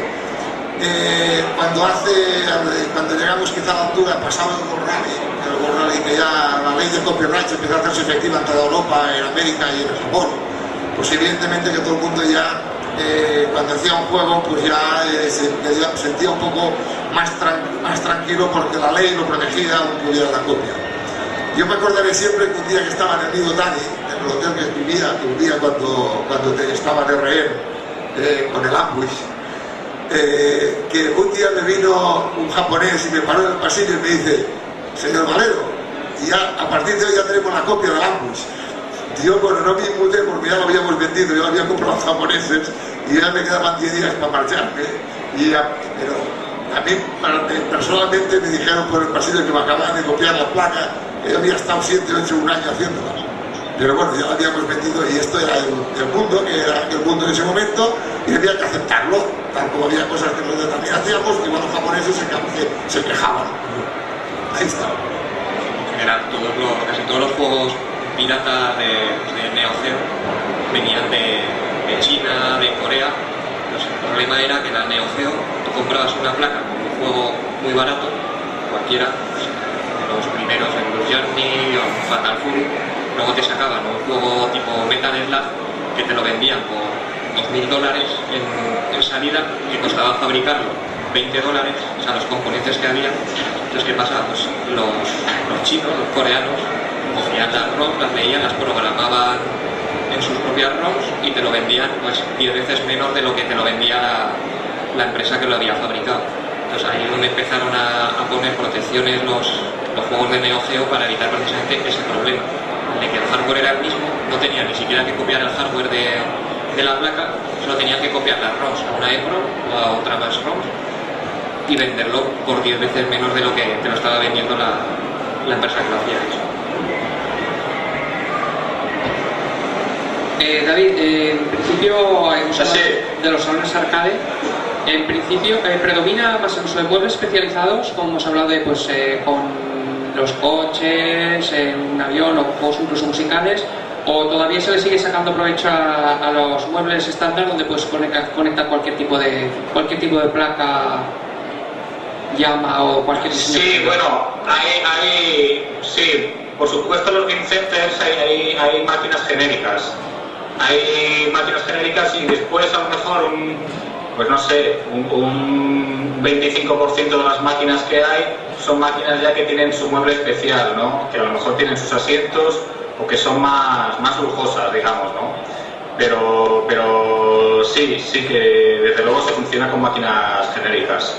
Cuando llegamos quizá a la altura, pasado el World Rally, que ya la ley de copyright empezó a hacerse efectiva en toda Europa, en América y en Japón, pues evidentemente que todo el mundo ya, cuando hacía un juego, pues ya se sentía un poco más tranquilo porque la ley lo protegía aunque hubiera la copia. Yo me acordaré siempre que un día que estaba en el Nido Dani, en el hotel que vivía cuando estaba de rehén con el Ambush, que un día me vino un japonés y me paró en el pasillo y me dice: señor Valero, y ya a partir de hoy ya tenemos la copia del Ambush. Yo, bueno, no me inmuté porque ya lo habíamos vendido, yo lo había comprado a los japoneses y ya me quedaban 10 días para marcharme. Pero a mí personalmente me dijeron por el pasillo que me acababan de copiar la placa, que yo había estado 7 o 8 un año haciéndola. Pero bueno, ya la habíamos vendido y esto era el mundo, que era el mundo en ese momento, y había que aceptarlo, tal como había cosas que nosotros también hacíamos, y bueno, los japoneses se quejaban. Ahí está. En general, casi todos los juegos piratas de Neo Geo venían de China, de Corea. Pues el problema era que la Neo Geo, tú comprabas una placa con un juego muy barato, cualquiera, pues, los primeros, el Blue Journey o Fatal Fury. Luego te sacaban un juego tipo Metal Slug que te lo vendían por $2.000 en salida, que costaba fabricarlo $20, o sea, los componentes que había. Entonces, ¿qué pasaba? Pues los chinos, los coreanos, cogían las ROMs, las leían, las programaban en sus propias ROMs y te lo vendían pues 10 veces menos de lo que te lo vendía la empresa que lo había fabricado. Entonces ahí es donde empezaron a poner protecciones los juegos de Neo Geo para evitar precisamente ese problema de que el hardware era el mismo, no tenían ni siquiera que copiar el hardware de la placa, solo tenían que copiar las ROMs a una EPROM o a otra más ROMs y venderlo por 10 veces menos de lo que te lo estaba vendiendo la empresa que lo hacía eso. David, en principio de los salones arcade, en principio predomina más el uso de muebles especializados, como hemos hablado de con los coches, un avión o juegos incluso musicales, o todavía se le sigue sacando provecho a los muebles estándar donde puedes conectar cualquier tipo de placa, llama o cualquier diseño. Sí, bueno, sí, por supuesto los game centers hay máquinas genéricas. Hay máquinas genéricas y después a lo mejor un 25% de las máquinas que hay son máquinas ya que tienen su mueble especial, ¿no? Que a lo mejor tienen sus asientos o que son más lujosas, digamos, ¿no? Pero sí que desde luego se funciona con máquinas genéricas.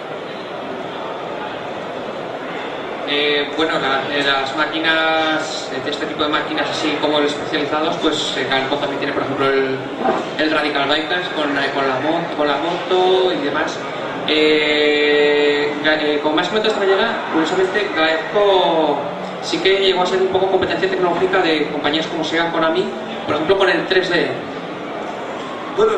Bueno, las máquinas, de este tipo de máquinas así como los especializados, pues Calco también tiene por ejemplo el Radical Bypass con la moto y demás. Como más comentas esta mañana, curiosamente Calco sí que llegó a ser un poco competencia tecnológica de compañías como Sega, Konami, por ejemplo con el 3D. Bueno,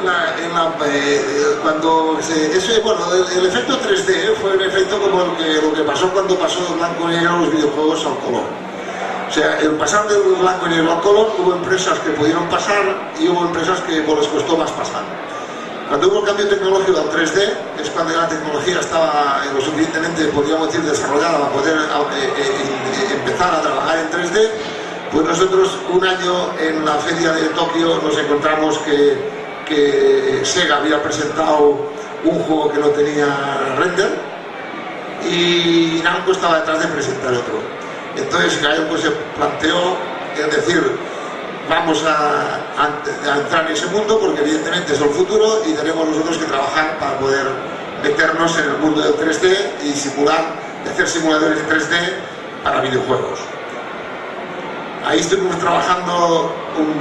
el efecto 3D fue un efecto como lo que pasó cuando pasó del blanco y negro los videojuegos al color. O sea, el pasar del blanco y negro al color, hubo empresas que pudieron pasar y hubo empresas que les costó más pasar. Cuando hubo el cambio tecnológico al 3D, es cuando la tecnología estaba lo suficientemente, podríamos decir, desarrollada para poder empezar a trabajar en 3D. Pues nosotros un año en la feria de Tokio nos encontramos que Sega había presentado un juego que no tenía render y Namco estaba detrás de presentar otro. Entonces Gaelco se planteó, es decir, vamos a entrar en ese mundo porque evidentemente es el futuro y tenemos nosotros que trabajar para poder meternos en el mundo del 3D y simular, hacer simuladores de 3D para videojuegos. Ahí estuvimos trabajando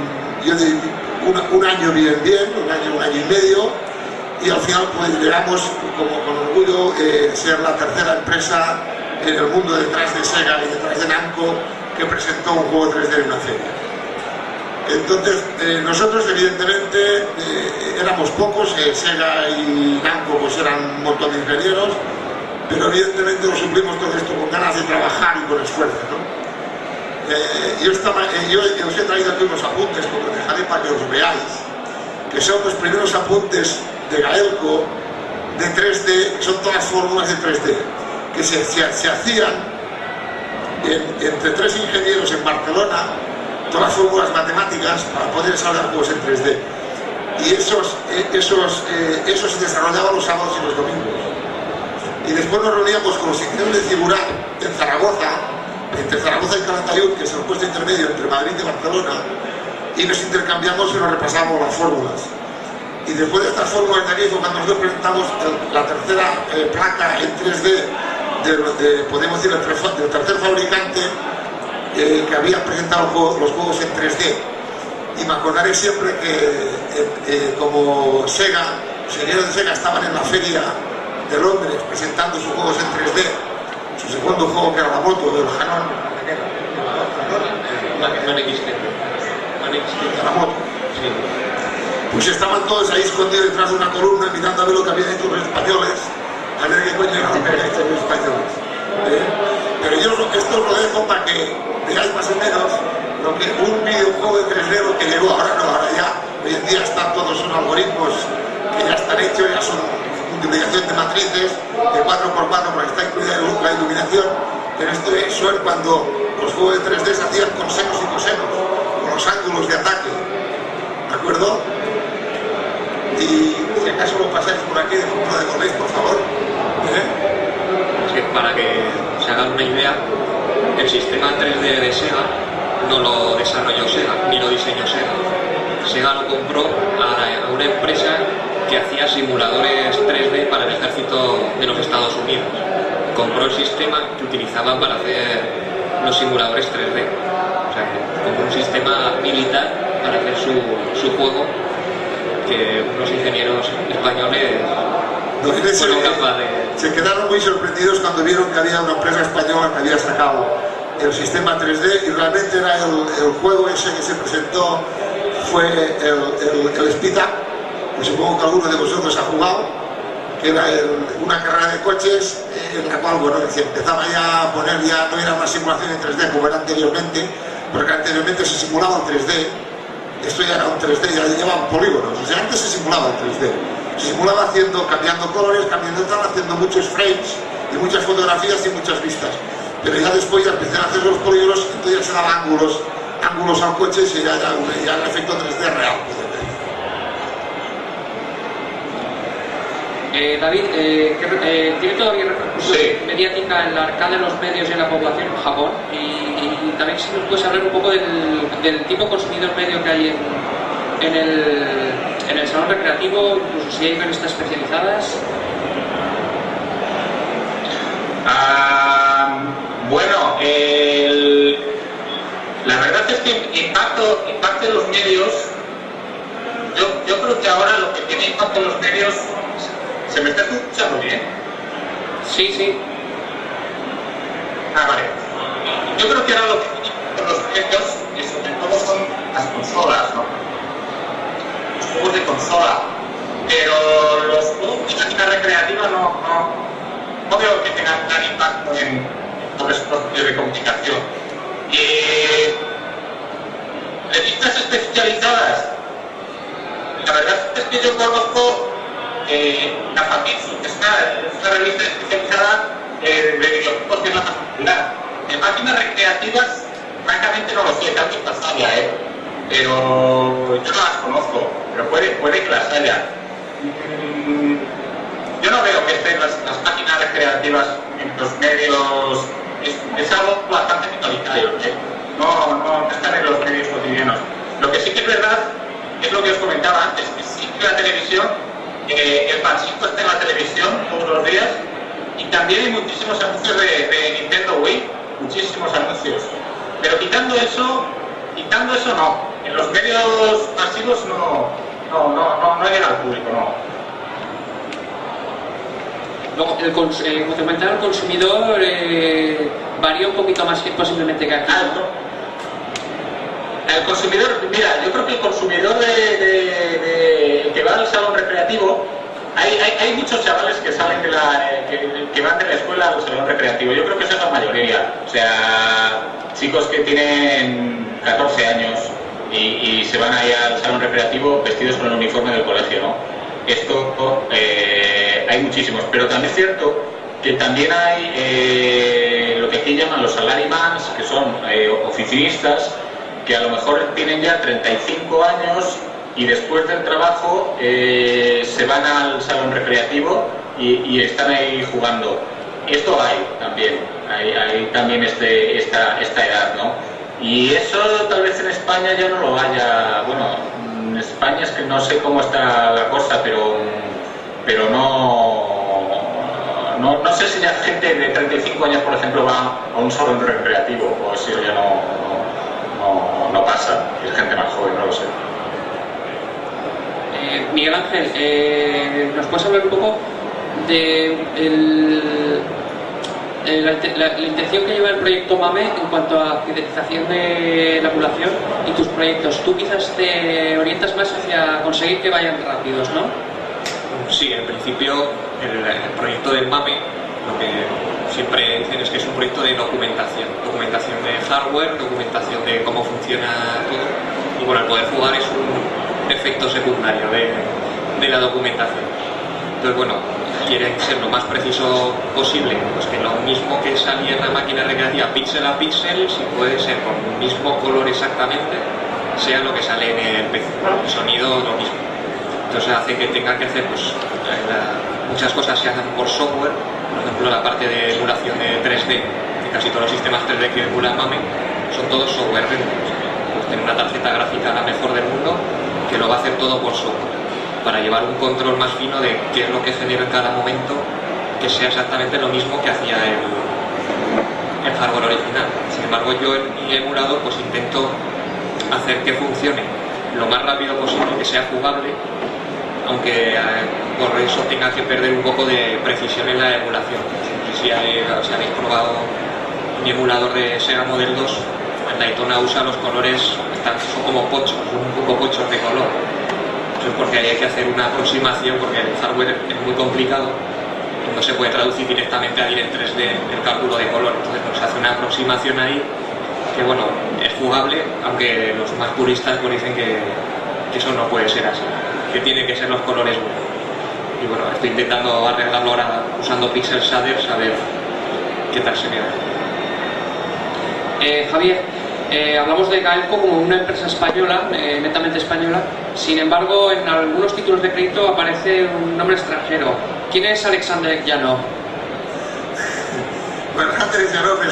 un año bien, un año y medio, y al final pues llegamos como con orgullo ser la tercera empresa en el mundo detrás de Sega y detrás de Namco que presentó un juego 3D en una feria. Entonces nosotros evidentemente éramos pocos, Sega y Namco pues eran un montón de ingenieros, pero evidentemente lo suplimos todo esto con ganas de trabajar y con esfuerzo, ¿no? Yo os he traído aquí unos apuntes, porque os dejaré para que os veáis, que son los primeros apuntes de Gaelco de 3D, son todas fórmulas de 3D, que se hacían entre tres ingenieros en Barcelona, todas las fórmulas matemáticas para poder desarrollar juegos en 3D. Y eso se desarrollaba los sábados y los domingos. Y después nos reuníamos con los ingenieros de Figurat en Zaragoza, entre Zaragoza y Calatayud, que es el puesto intermedio entre Madrid y Barcelona, y nos intercambiamos y nos repasamos las fórmulas. Y después de estas fórmulas de aquí fue cuando nosotros presentamos la tercera placa en 3D, podemos decir, del tercer fabricante que había presentado los juegos en 3D. Y me acordaré siempre que como Sega, los ingenieros de Sega estaban en la feria de Londres presentando sus juegos en 3D, su segundo juego que era la moto del Hanon, la moto. Pues estaban todos ahí escondidos detrás de una columna mirando a ver lo que habían hecho los españoles, a ver qué coño era lo que habían hecho los españoles. Pero yo esto os lo dejo para que veáis más o menos lo que un videojuego de 3D lo que llegó. Ahora no, ahora ya hoy en día están todos unos algoritmos que ya están hechos, ya son multiplicación de matrices de 4x4 para que está incluida la iluminación, pero esto es cuando los juegos de 3D se hacían con senos y cosenos, con los ángulos de ataque, ¿de acuerdo? Y si acaso lo pasáis por aquí, de ejemplo de Goléis, por favor. Es que para que se hagan una idea, el sistema 3D de Sega no lo desarrolló Sega, ni lo diseñó Sega. Sega lo compró a una empresa que hacía simuladores 3D para el ejército de los Estados Unidos. Compró el sistema que utilizaban para hacer los simuladores 3D. O sea, compró un sistema militar para hacer su juego, que unos ingenieros españoles fueron capaces de... Se quedaron muy sorprendidos cuando vieron que había una empresa española que había sacado el sistema 3D, y realmente era el juego ese que se presentó, fue el Speed Up, que supongo que alguno de vosotros ha jugado, que era una carrera de coches en la cual, bueno, se empezaba ya a poner, ya no era una simulación en 3D como era anteriormente, porque anteriormente se simulaba en 3D, esto ya era un 3D, ya llevaban polígonos, o sea, antes se simulaba en 3D, se simulaba cambiando colores, cambiando tal, haciendo muchos frames y muchas fotografías y muchas vistas, pero ya después ya empezaron a hacer los polígonos, entonces ya se daban ángulos al coche y ya el efecto 3D real. David, ¿tiene todavía repercusión mediática en la arcade, en los medios y en la población en Japón? Y también si nos puedes hablar un poco del tipo consumidor medio que hay en el salón recreativo, incluso si hay revistas especializadas. Bueno, la verdad es que impacto en los medios, yo creo que ahora lo que tiene impacto en los medios... ¿Se me está escuchando bien? Sí, sí. Vale. Yo creo que ahora lo que tienen los medios, y sobre todo son las consolas, ¿no? Los juegos de consola. Pero los juegos de máquina recreativa no veo que tengan gran impacto en los medios de comunicación. Revistas especializadas. La verdad es que yo conozco la Famitsu, que es una revista especializada de videojuegos, que es la más popular. De máquinas recreativas, francamente no lo sé, tanto pasada, pero yo no las conozco, pero puede que las haya. Yo no veo que estén las máquinas recreativas en los medios, es algo bastante minoritario, ¿eh? No están en los medios cotidianos. Lo que sí que es verdad es lo que os comentaba antes, que sí que la televisión, el Pachinko está en la televisión todos los días, y también hay muchísimos anuncios de Nintendo Wii, muchísimos anuncios. Pero quitando eso no. En los medios masivos no llega al público, no. Luego, como te comentaba, el consumidor varía un poquito más que posiblemente que aquí. El consumidor, mira, yo creo que el consumidor que va al salón recreativo, hay muchos chavales que salen que van de la escuela al salón recreativo. Yo creo que esa es la mayoría. O sea, chicos que tienen 14 años y se van ahí al salón recreativo vestidos con el uniforme del colegio, ¿no? Esto hay muchísimos, pero también es cierto que también hay lo que aquí llaman los salarymans, que son oficinistas, que a lo mejor tienen ya 35 años y después del trabajo se van al salón recreativo y están ahí jugando. Esto hay también esta edad, ¿no? Y eso tal vez en España ya no lo haya. Bueno, en España es que no sé cómo está la cosa, pero no sé si ya gente de 35 años, por ejemplo, va a un salón recreativo, o si ya no pasa, es gente más joven, no lo sé. Miguel Ángel, ¿nos puedes hablar un poco de la intención que lleva el proyecto MAME en cuanto a fidelización de la población y tus proyectos? Tú quizás te orientas más hacia conseguir que vayan rápidos, ¿no? Sí, en principio el proyecto del MAME, lo que siempre dicen es que es un proyecto de documentación de hardware, documentación de cómo funciona todo, y bueno, el poder jugar es un efecto secundario de la documentación. Entonces, bueno, quieren ser lo más preciso posible, pues que lo mismo que salía en la máquina recreativa píxel a píxel, si puede ser con el mismo color exactamente, sea lo que sale en el PC, el sonido lo mismo. Entonces hace que tengan que hacer pues muchas cosas se hacen por software, por ejemplo la parte de emulación de 3D, que casi todos los sistemas 3D que emulan MAME son todos software renders. Pues tener una tarjeta gráfica la mejor del mundo que lo va a hacer todo por software, para llevar un control más fino de qué es lo que genera en cada momento, que sea exactamente lo mismo que hacía el hardware original. Sin embargo, yo en mi emulador pues intento hacer que funcione lo más rápido posible, que sea jugable, aunque por eso tenga que perder un poco de precisión en la emulación. No sé si habéis probado mi emulador de Sega Model 2, en Daytona usa los colores, son como pochos, un poco pochos de color. Eso es porque hay que hacer una aproximación, porque el hardware es muy complicado, no se puede traducir directamente ahí en 3D el cálculo de color, entonces se hace una aproximación ahí que bueno, es jugable, aunque los más puristas pues dicen que eso no puede ser así, que tiene que ser los colores buenos. Y bueno, estoy intentando arreglarlo ahora usando Pixel Shaders, a ver qué tal se queda. Javier, hablamos de Gaelco como una empresa española, netamente española. Sin embargo, en algunos títulos de crédito aparece un nombre extranjero. ¿Quién es Alexander Yanov? Bueno, Alexander Yanov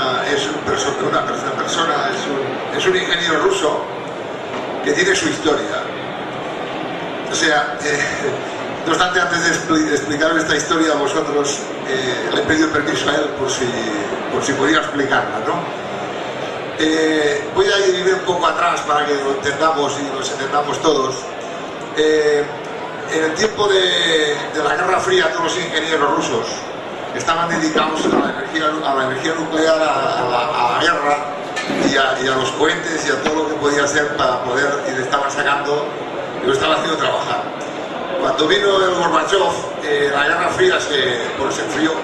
es un ingeniero ruso que tiene su historia. O sea, no obstante, antes de explicar esta historia a vosotros, le he pedido permiso a él por si podía explicarla, ¿no? Voy a ir un poco atrás para que lo entendamos y nos entendamos todos. En el tiempo de la Guerra Fría, todos los ingenieros rusos estaban dedicados a la energía nuclear, a la guerra y a los cohetes y a todo lo que podía ser para poder, y le estaban sacando y lo estaban haciendo trabajar. Cuando vino el Gorbachev, la Guerra Fría se enfrió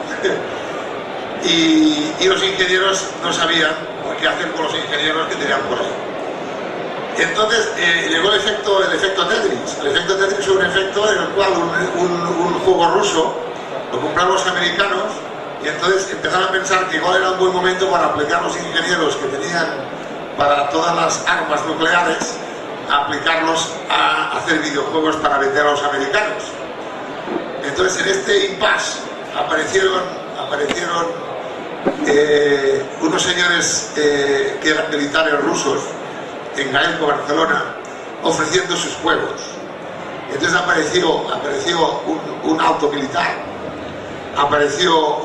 y los ingenieros no sabían qué hacer con los ingenieros que tenían por ahí. Entonces llegó el efecto Tetris. El efecto Tetris es un efecto en el cual un juego ruso lo compraron los americanos y entonces empezaron a pensar que igual era un buen momento para aplicar los ingenieros que tenían para todas las armas nucleares, aplicarlos a hacer videojuegos para vender a los americanos. Entonces en este impasse aparecieron aparecieron unos señores que eran militares rusos en Gaelco, Barcelona, ofreciendo sus juegos. Entonces apareció un alto militar, apareció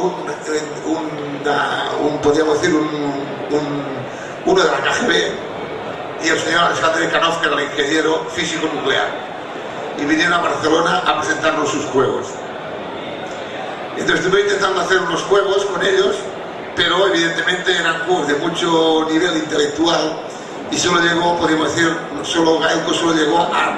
podríamos decir, uno de la KGB, y el señor Alexander Kanov, que era el ingeniero físico nuclear, y vinieron a Barcelona a presentarnos sus juegos. Entonces estuve intentando hacer unos juegos con ellos, pero evidentemente eran juegos de mucho nivel intelectual, y solo llegó, podríamos decir, Gaelco solo llegó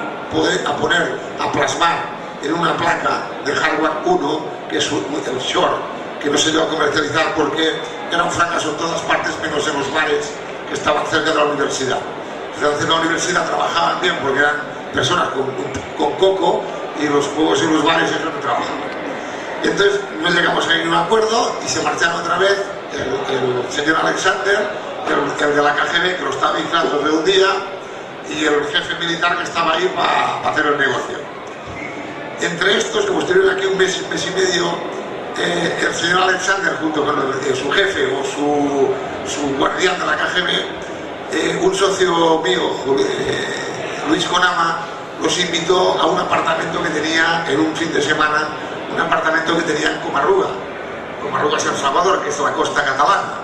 a plasmar en una placa de hardware 1, que es el Short, que no se llegó a comercializar porque era un fracaso en todas partes, menos en los bares que estaban cerca de la universidad. Cerca de la universidad trabajaban bien porque eran personas con coco, y los juegos en los bares eso no trabajaban. Entonces no llegamos a ningún acuerdo y se marcharon otra vez el señor Alexander, el de la KGB, que lo estaba inflando de un día, y el jefe militar que estaba ahí para hacer el negocio. Entre estos, como estuvieron aquí un mes y medio, el señor Alexander, junto con su jefe o su guardián de la KGB, un socio mío, Luis Conama, los invitó a un apartamento que tenía en un fin de semana, un apartamento que tenía en Comarruga. Comarruga es El Salvador, que es la costa catalana.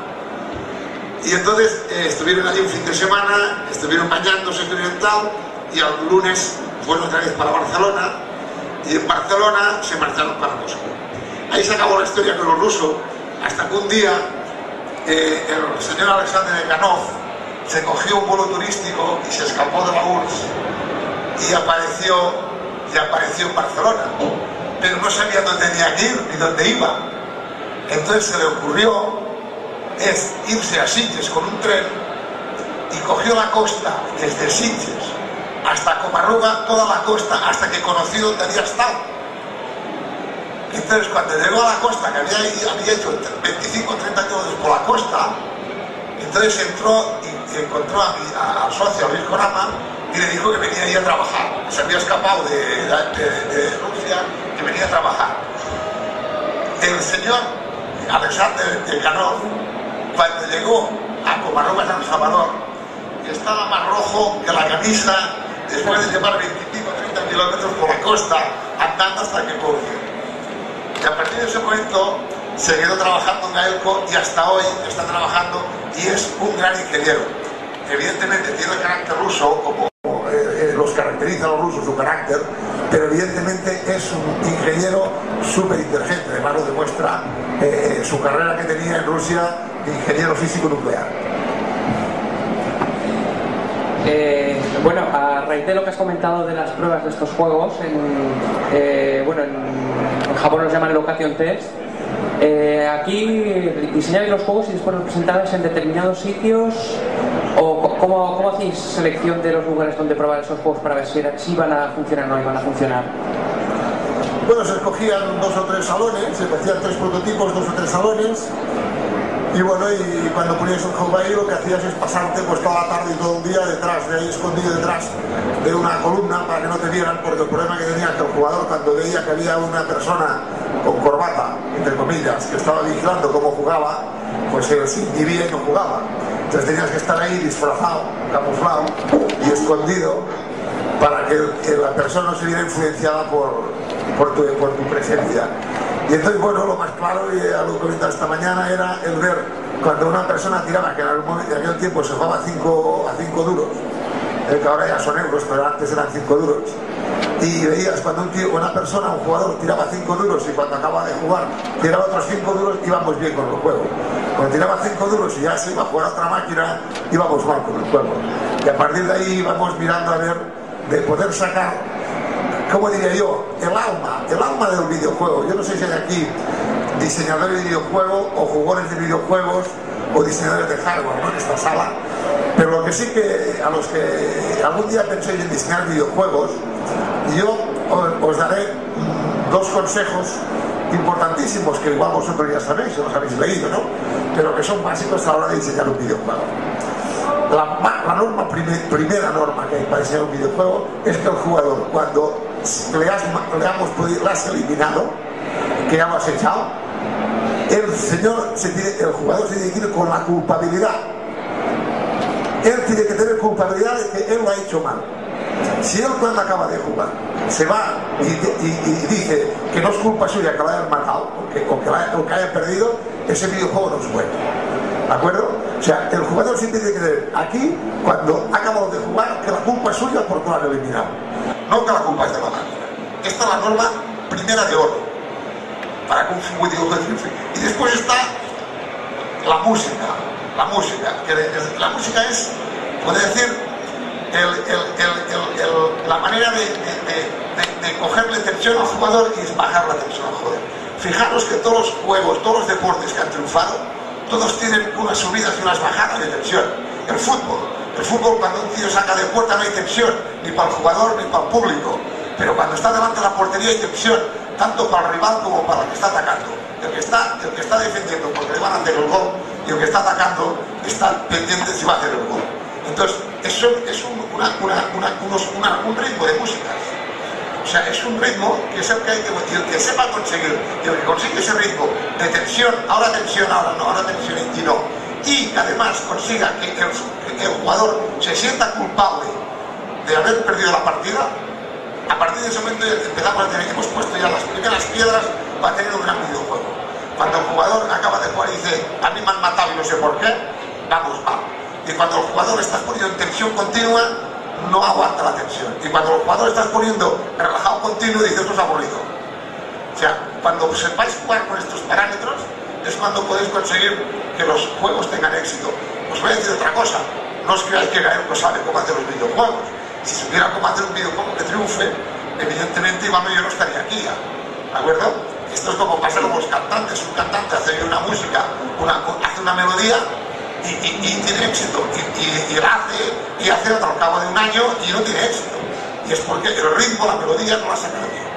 Y entonces estuvieron allí un fin de semana, estuvieron bañándose, estuvieron tal, y al lunes fueron otra vez para Barcelona, y en Barcelona se marcharon para Moscú. Ahí se acabó la historia con los rusos, hasta que un día el señor Alexander Kanov se cogió un vuelo turístico y se escapó de la URSS y apareció en Barcelona, pero no sabía dónde tenía que ir ni dónde iba. Entonces se le ocurrió irse a Sitges con un tren, y cogió la costa desde Sitges hasta Comarruga, toda la costa, hasta que conoció donde había estado. Entonces cuando llegó a la costa, que había hecho 25 o 30 kilómetros por la costa, entonces entró y encontró al socio Luis Conama y le dijo que venía ahí a trabajar. Se había escapado de Rusia, que venía a trabajar. El señor Alexander Kanov, cuando llegó a Comarruga, San Salvador, estaba más rojo que la camisa después de llevar 25 o 30 kilómetros por la costa, andando hasta que cogió. Y a partir de ese momento se quedó trabajando en Gaelco, y hasta hoy está trabajando, y es un gran ingeniero. Evidentemente tiene el carácter ruso, como los caracteriza a los rusos su carácter, pero evidentemente es un ingeniero súper inteligente. Además lo demuestra su carrera que tenía en Rusia de ingeniero físico nuclear. Bueno, a raíz de lo que has comentado de las pruebas de estos juegos, en Japón los llaman Location Test. Aquí diseñáis los juegos y después los presentabais en determinados sitios, o ¿cómo hacéis selección de los lugares donde probar esos juegos para ver si van a funcionar o no iban a funcionar? Bueno, se escogían 2 o 3 salones, se hacían 3 prototipos, 2 o 3 salones, y bueno, y cuando ponías un juego ahí, lo que hacías es pasarte pues toda la tarde y todo un día detrás, de ahí escondido detrás de una columna para que no te vieran, porque el problema que tenía que el jugador, cuando veía que había una persona con corbata, entre comillas, que estaba vigilando cómo jugaba, pues se inhibía y no jugaba. Entonces tenías que estar ahí disfrazado, camuflado y escondido, para que la persona no se viera influenciada por tu presencia. Y entonces, bueno, lo más claro, y algo que comentaba esta mañana, era el ver cuando una persona tiraba, que en aquel tiempo se jugaba a 5 duros, que ahora ya son euros, pero antes eran 5 duros, y veías cuando una persona, un jugador, tiraba 5 duros, y cuando acaba de jugar tiraba otros 5 duros, íbamos bien con el juego. Cuando tiraba 5 duros y ya se iba a jugar a otra máquina, íbamos mal con el juego. Y a partir de ahí íbamos mirando a ver de poder sacar, ¿cómo diría yo?, el alma del videojuego. Yo no sé si hay aquí diseñadores de videojuegos o jugadores de videojuegos o diseñadores de hardware, ¿no?, en esta sala, pero lo que sí que a los que algún día penséis en diseñar videojuegos, yo os daré 2 consejos importantísimos que igual vosotros ya sabéis, o los habéis leído, ¿no?, pero que son básicos a la hora de diseñar un videojuego. La primera norma que hay para diseñar un videojuego es que el jugador, cuando le has eliminado, que ya lo has echado, el jugador se tiene que ir con la culpabilidad. Él tiene que tener culpabilidad de que él lo ha hecho mal. Si él cuando acaba de jugar se va y dice que no es culpa suya que lo hayan matado o que hayan perdido, ese videojuego no es bueno. ¿De acuerdo? O sea, el jugador siempre tiene que tener aquí, cuando ha acabado de jugar, que la culpa es suya porque lo han eliminado. No que la culpa es de la máquina. Esta es la norma primera de oro para que un videojuego triunfe. Y después está la música. La música es, puede decir, la manera de cogerle tensión al jugador y es bajar la tensión al jugador. Fijaros que todos los juegos, todos los deportes que han triunfado, todos tienen unas subidas y unas bajadas de tensión. El fútbol cuando un tío saca de puerta no hay tensión, ni para el jugador ni para el público. Pero cuando está delante de la portería hay tensión, tanto para el rival como para el que está atacando. El que está defendiendo porque le van a hacer el gol y el que está atacando está pendiente si va a hacer el gol. Entonces, eso es un ritmo de música. O sea, es un ritmo que es el que hay que, el que sepa conseguir, y el que consigue ese ritmo de tensión, ahora tensión, ahora no, ahora tensión y no. Y además consiga que el jugador se sienta culpable de haber perdido la partida. A partir de ese momento empezamos a tener, hemos puesto ya las primeras piedras para tener un gran videojuego. Cuando el jugador acaba de jugar y dice, a mí me han matado y no sé por qué, vamos mal. Y cuando el jugador está poniendo en tensión continua, no aguanta la tensión. Y cuando el jugador está poniendo relajado continuo, dice, esto es aburrido. O sea, cuando sepáis jugar con estos parámetros, es cuando podéis conseguir que los juegos tengan éxito. Os voy a decir otra cosa, no os creáis que Gaelco sabe cómo hacer los videojuegos. Si supiera cómo hacer un videojuego que triunfe, evidentemente igual yo no estaría aquí, ¿de acuerdo? Esto es como pasa con los cantantes. Un cantante hace una música, hace una melodía y tiene éxito. Y la hace otro al cabo de un año y no tiene éxito. Y es porque el ritmo, la melodía no la saca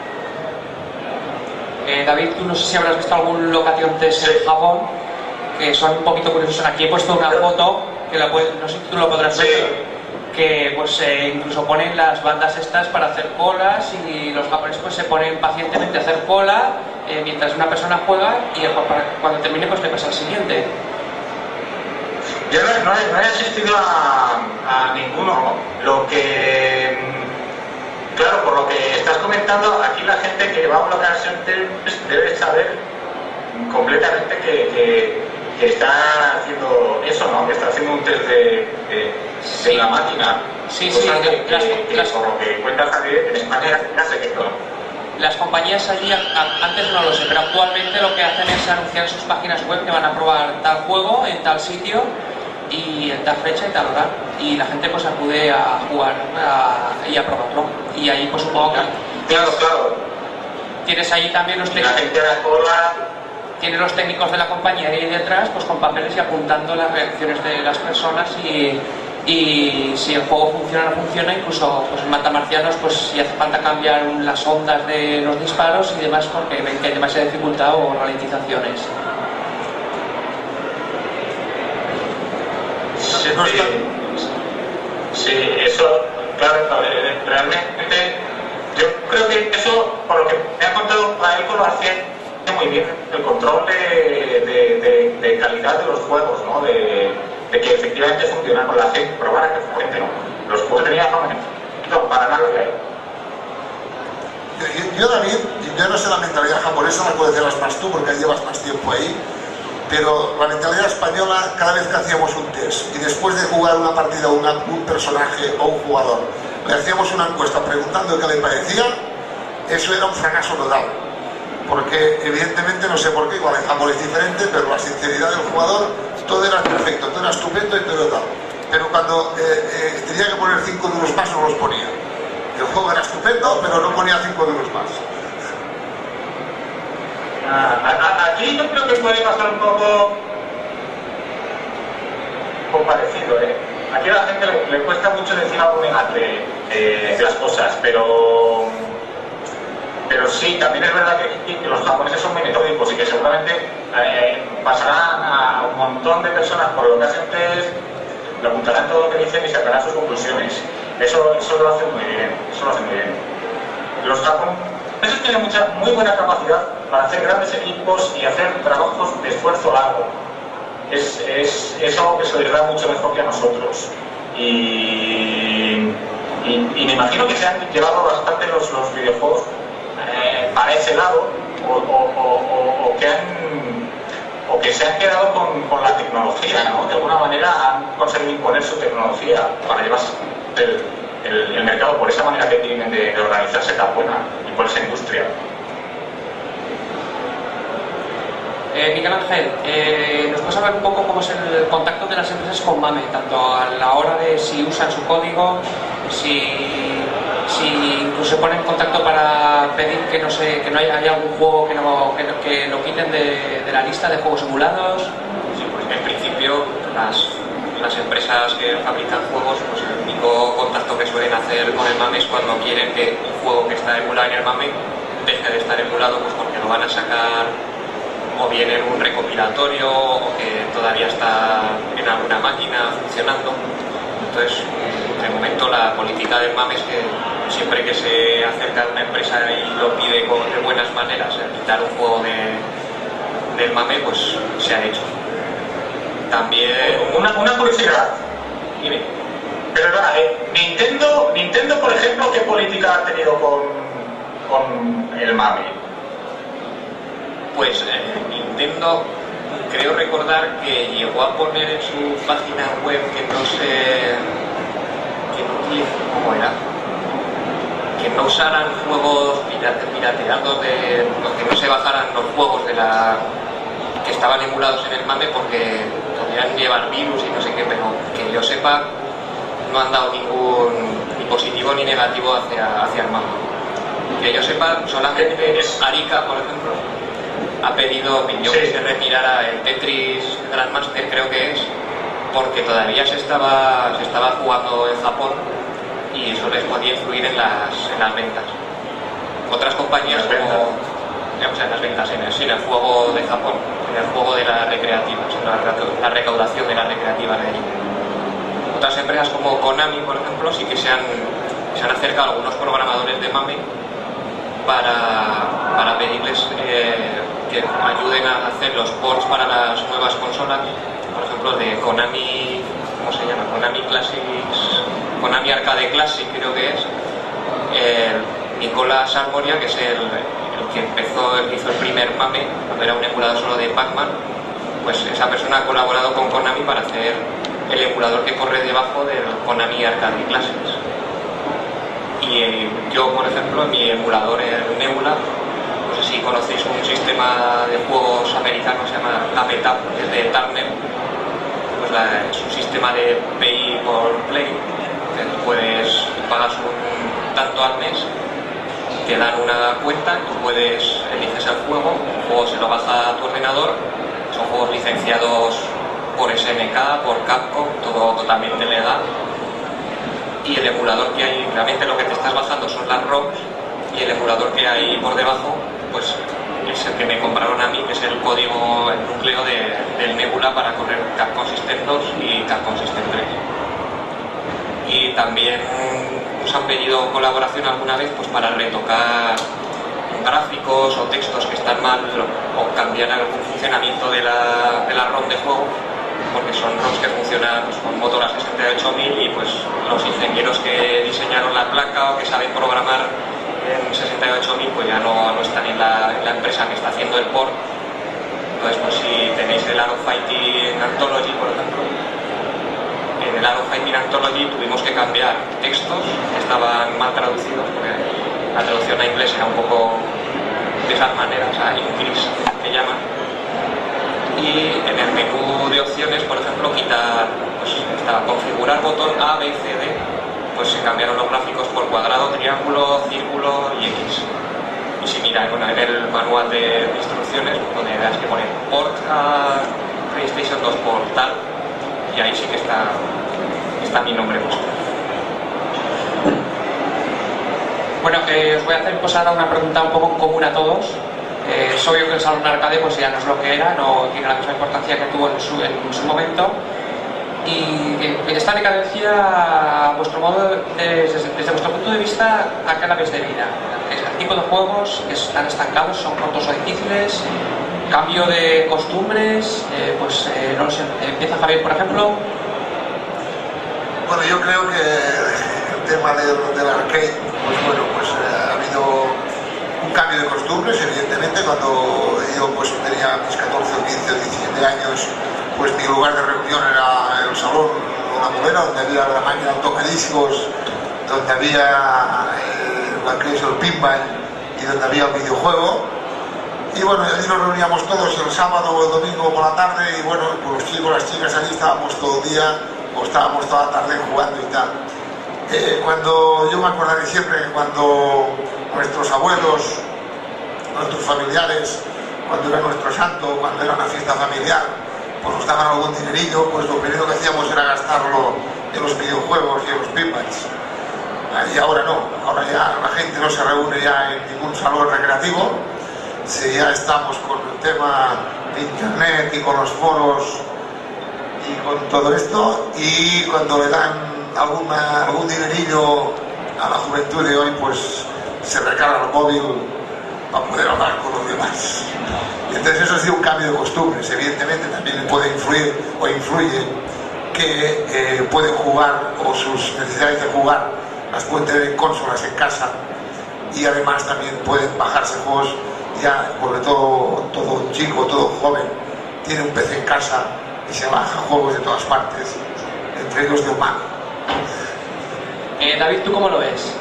bien. David, tú no sé si habrás visto algún location test en Japón, que son un poquito curiosos. Aquí he puesto una foto, que no sé si tú lo podrás ver. Que pues incluso ponen las bandas estas para hacer colas y los japoneses pues se ponen pacientemente a hacer cola mientras una persona juega y cuando termine pues le pasa al siguiente. Yo no he asistido a ninguno. Lo que, claro, por lo que estás comentando, aquí la gente que va a un location test debe saber completamente que está haciendo eso, ¿no? Que está haciendo un test de la máquina. Sí, por lo que cuentas aquí, en España ya sé que no. Las compañías allí, antes no lo sé, pero actualmente lo que hacen es anunciar en sus páginas web que van a probar tal juego en tal sitio y en tal fecha y tal hora. Y la gente pues acude a jugar y a probarlo. Y ahí pues supongo que... Claro. Tienes ahí también los técnicos. Tienes los técnicos de la compañía ahí detrás, pues con papeles y apuntando las reacciones de las personas y si el juego funciona o no funciona, incluso pues en Matamarcianos, pues si hace falta cambiar las ondas de los disparos y demás porque ven que hay demasiada dificultad o ralentizaciones. Sí, eso, claro, realmente yo creo que eso, por lo que me ha contado Gaelco, lo hacía muy bien, el control de calidad de los juegos, ¿no? De que efectivamente funcionan con la gente, probar que efectivamente no. Los juegos tenían no para nada de ahí. Yo, David, yo no sé la mentalidad japonesa, la puedes decir más tú porque llevas más tiempo ahí, pero la mentalidad española, cada vez que hacíamos un test y después de jugar una partida un personaje o un jugador, le hacíamos una encuesta preguntando qué le parecía, eso era un fracaso total. Porque evidentemente, no sé por qué, igual en Japón es diferente, pero la sinceridad del jugador, todo era perfecto, todo era estupendo y todo tal. Pero cuando tenía que poner 5 duros más, no los ponía. El juego era estupendo, pero no ponía 5 duros más. Aquí yo creo que puede pasar un poco parecido, ¿eh? Aquí a la gente le cuesta mucho decir algo negativo de las cosas, pero sí, también es verdad que los japoneses son muy metódicos y que seguramente pasarán a un montón de personas por lo que hacen test, le apuntarán todo lo que dicen y sacarán sus conclusiones. Eso lo hacen muy bien, Los japoneses tienen muy buena capacidad para hacer grandes equipos y hacer trabajos de esfuerzo largo. Es algo que se les da mucho mejor que a nosotros. Y me imagino que se han llevado bastante los videojuegos para ese lado, o que se han quedado con la tecnología, ¿no? De alguna manera han conseguido imponer su tecnología para llevarse el mercado por esa manera que tienen de organizarse tan buena y por esa industria. Miguel Ángel, ¿nos puedes hablar un poco cómo es el contacto de las empresas con MAME, tanto a la hora de si usan su código, si incluso se ponen en contacto para pedir que no haya algún juego que lo quiten de la lista de juegos emulados? Sí, pues en principio las empresas que fabrican juegos, pues el único contacto que suelen hacer con el MAME es cuando quieren que un juego que está emulado en el MAME deje de estar emulado, pues porque lo van a sacar o bien en un recopilatorio o que todavía está en alguna máquina funcionando. Entonces, de momento la política del MAME es que siempre que se acerca a una empresa y lo pide de buenas maneras, quitar un juego del MAME, pues se ha hecho. También... Una curiosidad. Dime. Perdona, Nintendo, por ejemplo, ¿qué política ha tenido con el MAME? Pues Nintendo, creo recordar que llegó a poner en su página web ¿cómo era? Que no usaran juegos pirateados, que no se bajaran los juegos que estaban emulados en el MAME porque podrían llevar virus y no sé qué, pero que yo sepa no han dado ni positivo ni negativo hacia el MAME. Que yo sepa, solamente Arica, por ejemplo, ha pedido que se retirara el Tetris Grandmaster, creo que es, porque todavía se estaba jugando en Japón y eso les podía influir en las ventas. Otras compañías en las ventas, en el juego de Japón, en el juego de las recreativas, la recaudación de las recreativas de allí. Otras empresas como Konami, por ejemplo, sí que se han acercado a algunos programadores de MAME para pedirles que ayuden a hacer los ports para las nuevas consolas, por ejemplo de Konami, ¿cómo se llama? Konami Arcade Classic, creo que es. Nicolás Arboria, que es el que hizo el primer MAME, cuando era un emulador solo de Pac-Man, pues esa persona ha colaborado con Konami para hacer el emulador que corre debajo del Konami Arcade Classics. Y yo, por ejemplo, en mi emulador, el Nebula, no sé si conocéis un sistema de juegos americano que se llama APTAP, que es de Turner. Pues es un sistema de pay por play, puedes pagas un tanto al mes, te dan una cuenta, tú eliges el juego se lo baja a tu ordenador, son juegos licenciados por SNK, por Capcom, todo totalmente legal. Y el emulador que hay, realmente lo que te estás bajando son las ROMs, y el emulador que hay por debajo, pues es el que me compraron a mí, que es el código, el núcleo del Nebula para correr Capcom System 2 y Capcom System 3. Y también nos han pedido colaboración alguna vez pues para retocar gráficos o textos que están mal o cambiar algún funcionamiento de la ROM de juego, porque son ROMs que funcionan con Motorola 68000 y pues los ingenieros que diseñaron la placa o que saben programar en 68000 pues ya no están en la empresa que está haciendo el port. Entonces pues si tenéis el Arrow Fighting Anthology, por ejemplo, en el Arrow Fighting Anthology tuvimos que cambiar textos que estaban mal traducidos, porque la traducción a inglés era un poco de esas maneras, increase que llaman. Y en el menú de opciones, por ejemplo, quitar, pues estaba configurar botón A, B, C, D, pues se cambiaron los gráficos por cuadrado, triángulo, círculo y X. Y si miráis en el manual de instrucciones, donde veas que poner port a PlayStation 2 por tal, y ahí sí que está mi nombre puesto. Bueno, os voy a hacer pues ahora una pregunta un poco común a todos. Es obvio que el Salón Arcade pues ya no es lo que era, no tiene la misma importancia que tuvo en su momento, y esta decadencia, a vuestro modo, desde vuestro punto de vista, ¿a qué la habéis debida? tipo de juegos que están estancados, son cortos o difíciles, cambio de costumbres, no lo sé, empieza Javier, por ejemplo. Bueno, yo creo que el tema del arcade, pues bueno, pues ha habido un cambio de costumbres, evidentemente. Cuando yo pues tenía mis 14, 15 o 17 años, pues mi lugar de reunión era el salón de la Molera, donde había la máquina de tocadiscos, donde había lo que es el pinball y donde había el videojuego. Y bueno, allí nos reuníamos todos el sábado o el domingo por la tarde, y bueno, pues los chicos, las chicas, allí estábamos todo el día o estábamos toda la tarde jugando y tal. Cuando yo me acordaré siempre que cuando nuestros abuelos, nuestros familiares, cuando era nuestro santo, cuando era una fiesta familiar, pues nos daban algún dinerillo, pues lo primero que hacíamos era gastarlo en los videojuegos y en los pinballs. Y ahora no, ahora ya la gente no se reúne ya en ningún salón recreativo. Si ya estamos con el tema de internet y con los foros y con todo esto, y cuando le dan algún dinerillo a la juventud de hoy, pues se recarga el móvil para poder hablar con los demás. Y entonces eso ha sido un cambio de costumbres. Evidentemente también le puede influir o influye que pueden jugar, o sus necesidades de jugar las pueden tener en consolas en casa, y además también pueden bajarse juegos. Ya, porque todo chico, todo joven tiene un PC en casa y se baja juegos de todas partes, entre ellos de humano. David, ¿tú cómo lo ves?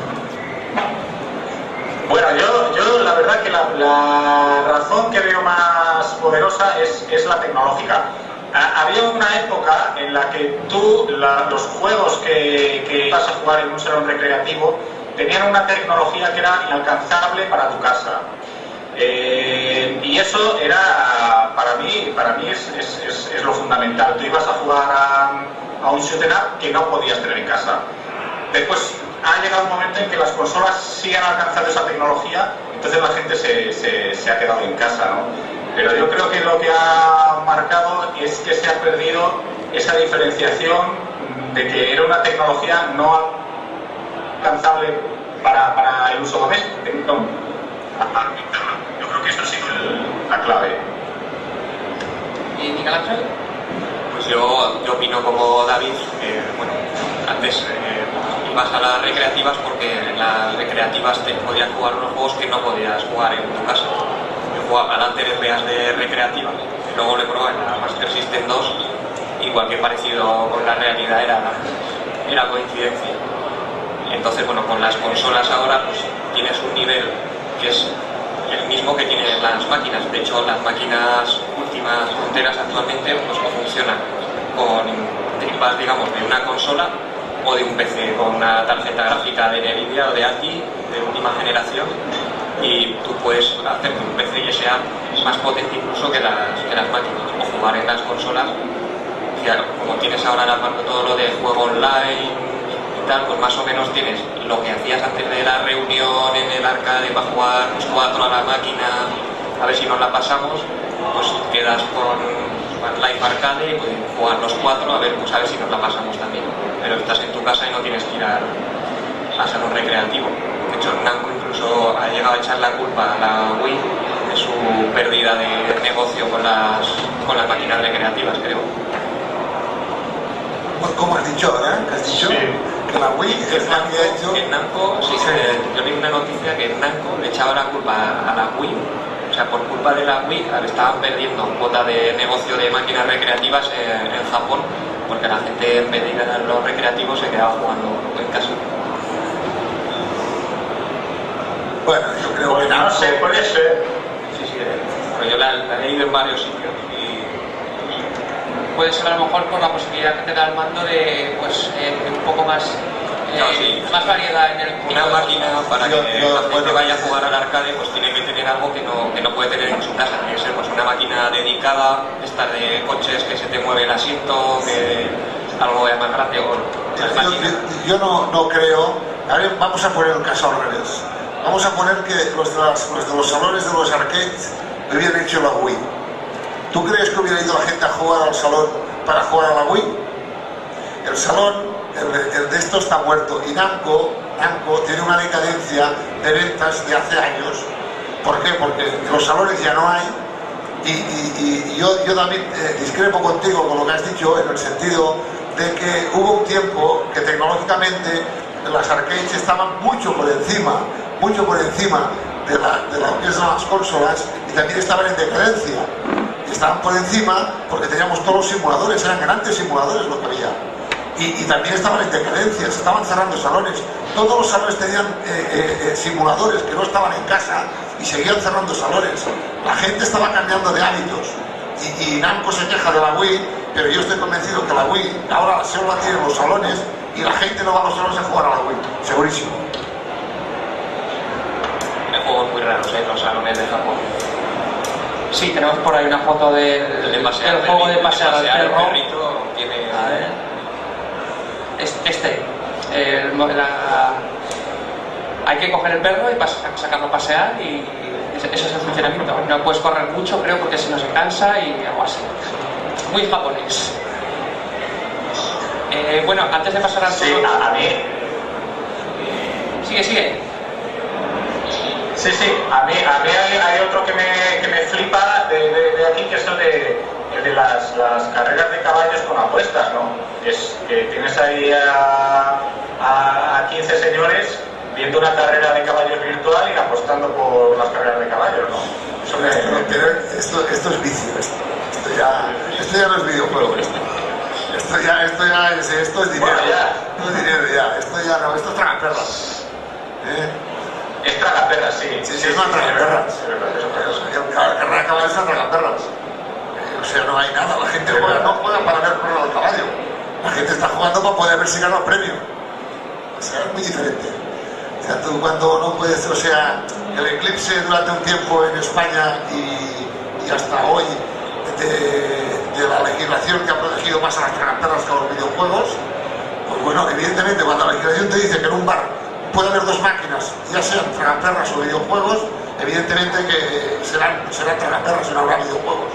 Bueno, yo la verdad que la razón que veo más poderosa es la tecnológica. Había una época en la que los juegos que ibas a jugar en un salón recreativo tenían una tecnología que era inalcanzable para tu casa. Y eso era, para mí es lo fundamental. Tú ibas a jugar a un shoot 'em up que no podías tener en casa. Después ha llegado un momento en que las consolas sí han alcanzado esa tecnología, entonces la gente se ha quedado en casa, ¿no? Pero yo creo que lo que ha marcado es que se ha perdido esa diferenciación de que era una tecnología no alcanzable para el uso doméstico. Yo creo que eso ha sido la clave. ¿Y Miguel Ángel? Pues yo opino como David. Bueno, antes ibas a las recreativas porque en las recreativas te podías jugar unos juegos que no podías jugar en tu casa. Yo jugaba al Alter RPAs de recreativas, y luego le probé en la Master System 2, igual que parecido con la realidad era coincidencia. Entonces, bueno, con las consolas ahora pues tienes un nivel que es el mismo que tienen las máquinas. De hecho, las máquinas últimas punteras actualmente pues no funcionan con tripas, digamos, de una consola o de un PC con una tarjeta gráfica de Nvidia o de ATI de última generación, y tú puedes hacer que un PC ya sea más potente incluso que las máquinas, o jugar en las consolas. Claro, como tienes ahora todo lo de juego online y tal, pues más o menos tienes lo que hacías antes de la reunión en el arcade para jugar pues 4 a la máquina, a ver si nos la pasamos, pues quedas con Live Arcade y puedes jugar los 4 a ver si nos la pasamos también. Pero estás en tu casa y no tienes que ir a salón recreativo. De hecho, Namco incluso ha llegado a echar la culpa a la Wii de su pérdida de negocio con las máquinas recreativas, creo. ¿Cómo has dicho ahora? ¿Qué has dicho? Sí. Que la Wii es la que ha hecho... Que Namco, sí, yo vi una noticia que Namco le echaba la culpa a la Wii. O sea, por culpa de la Wii estaban perdiendo cuota de negocio de máquinas recreativas en Japón, porque la gente en vez de ir a los recreativos se quedaba jugando en casa. Bueno, yo creo que no sé, puede ser. Sí, pero yo la he leído en varios sitios. Puede ser a lo mejor por la posibilidad que te da el mando de un poco más, más variedad en el una máquina para que la gente vaya a jugar al arcade, pues tiene que tener algo que no puede tener en su casa. Tiene que ser pues una máquina dedicada, esta de coches que se te mueve el asiento, que algo más grande. Yo no creo. A ver, vamos a poner el caso al revés. Vamos a poner que los de los salones de los arcades le hubieran hecho la Wii. ¿Tú crees que hubiera ido la gente a jugar al salón para jugar a la Wii? El salón, el de esto está muerto, y Namco tiene una decadencia de ventas de hace años. ¿Por qué? Porque los salones ya no hay y yo David, discrepo contigo con lo que has dicho, en el sentido de que hubo un tiempo que tecnológicamente las arcades estaban mucho por encima de lo que son las consolas, y también estaban en decadencia. Estaban por encima porque teníamos todos los simuladores, eran grandes simuladores lo que había. Y también estaban en decadencia, se estaban cerrando salones. Todos los salones tenían simuladores que no estaban en casa y seguían cerrando salones. La gente estaba cambiando de hábitos. Y Namco se queja de la Wii, pero yo estoy convencido que la Wii ahora solo la tienen los salones y la gente no va a los salones a jugar a la Wii, segurísimo. Hay juegos muy raros en los salones de Japón. Sí, tenemos por ahí una foto del juego de pasear al perro. El perrito tiene... A ver. Hay que coger el perro y sacarlo a pasear, y ese es el funcionamiento. No puedes correr mucho, creo, porque si no se cansa y algo así. Muy japonés. Bueno, antes de pasar al Sí, a mí. Sigue. Sí, a mí hay otro que me flipa de aquí, que es el de las carreras de caballos con apuestas, ¿no? Es que tienes ahí a 15 señores viendo una carrera de caballos virtual y apostando por las carreras de caballos, ¿no? Esto es vicio, esto ya no es videojuego, esto es dinero, bueno, ya. No es dinero ya, esto es tragaperras. Es tragaperras, sí. Sí, es una tragaperras. La carrera de caballos es una tragaperras. O sea, no hay nada, la gente no juega para ver correr al caballo, la gente está jugando para poder ver si gana el premio. O sea, es muy diferente. O sea, tú cuando no puedes, o sea, el eclipse durante un tiempo en España y hasta hoy de la legislación que ha protegido más a las tragaperras que a los videojuegos, pues bueno, evidentemente cuando la legislación te dice que en un bar puede haber dos máquinas, ya sean tragaperras o videojuegos, evidentemente que serán tragaperras y no habrá videojuegos.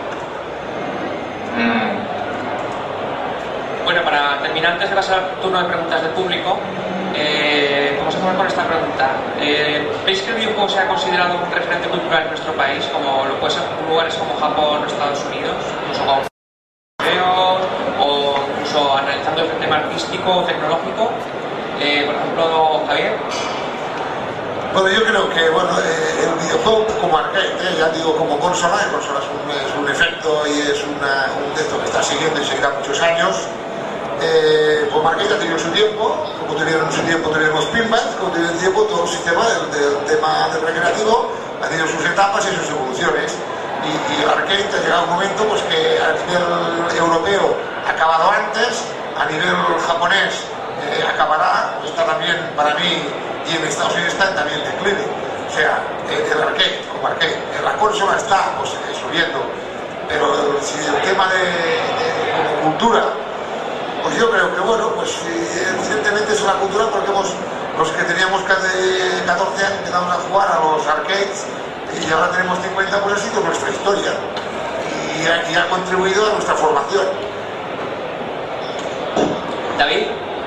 Bueno, para terminar, antes de pasar al turno de preguntas del público, vamos a poner con esta pregunta. ¿Veis que el videojuego se ha considerado un referente cultural en nuestro país, como lo puede ser en lugares como Japón o Estados Unidos, incluso como museos, o incluso analizando el tema artístico o tecnológico? Por ejemplo, Javier. Bueno, yo creo que el videojuego como arcade, ya digo, como consola es un efecto y es un de esto que está siguiendo y seguirá muchos años. Como arcade ha tenido su tiempo, como tuvieron su tiempo los pinballs, como tuvieron tiempo todo el sistema del tema del recreativo, ha tenido sus etapas y sus evoluciones. Y el arcade ha llegado un momento pues que a nivel europeo ha acabado antes, a nivel japonés acabará, está también para mí, y en Estados Unidos está también en declive. O sea, el arcade como arcade, la consola está pues subiendo, pero si el tema de cultura, pues yo creo que pues evidentemente es una cultura porque los que teníamos casi 14 años empezamos a jugar a los arcades y ahora tenemos 50, pues ha sido nuestra historia y ha contribuido a nuestra formación. David.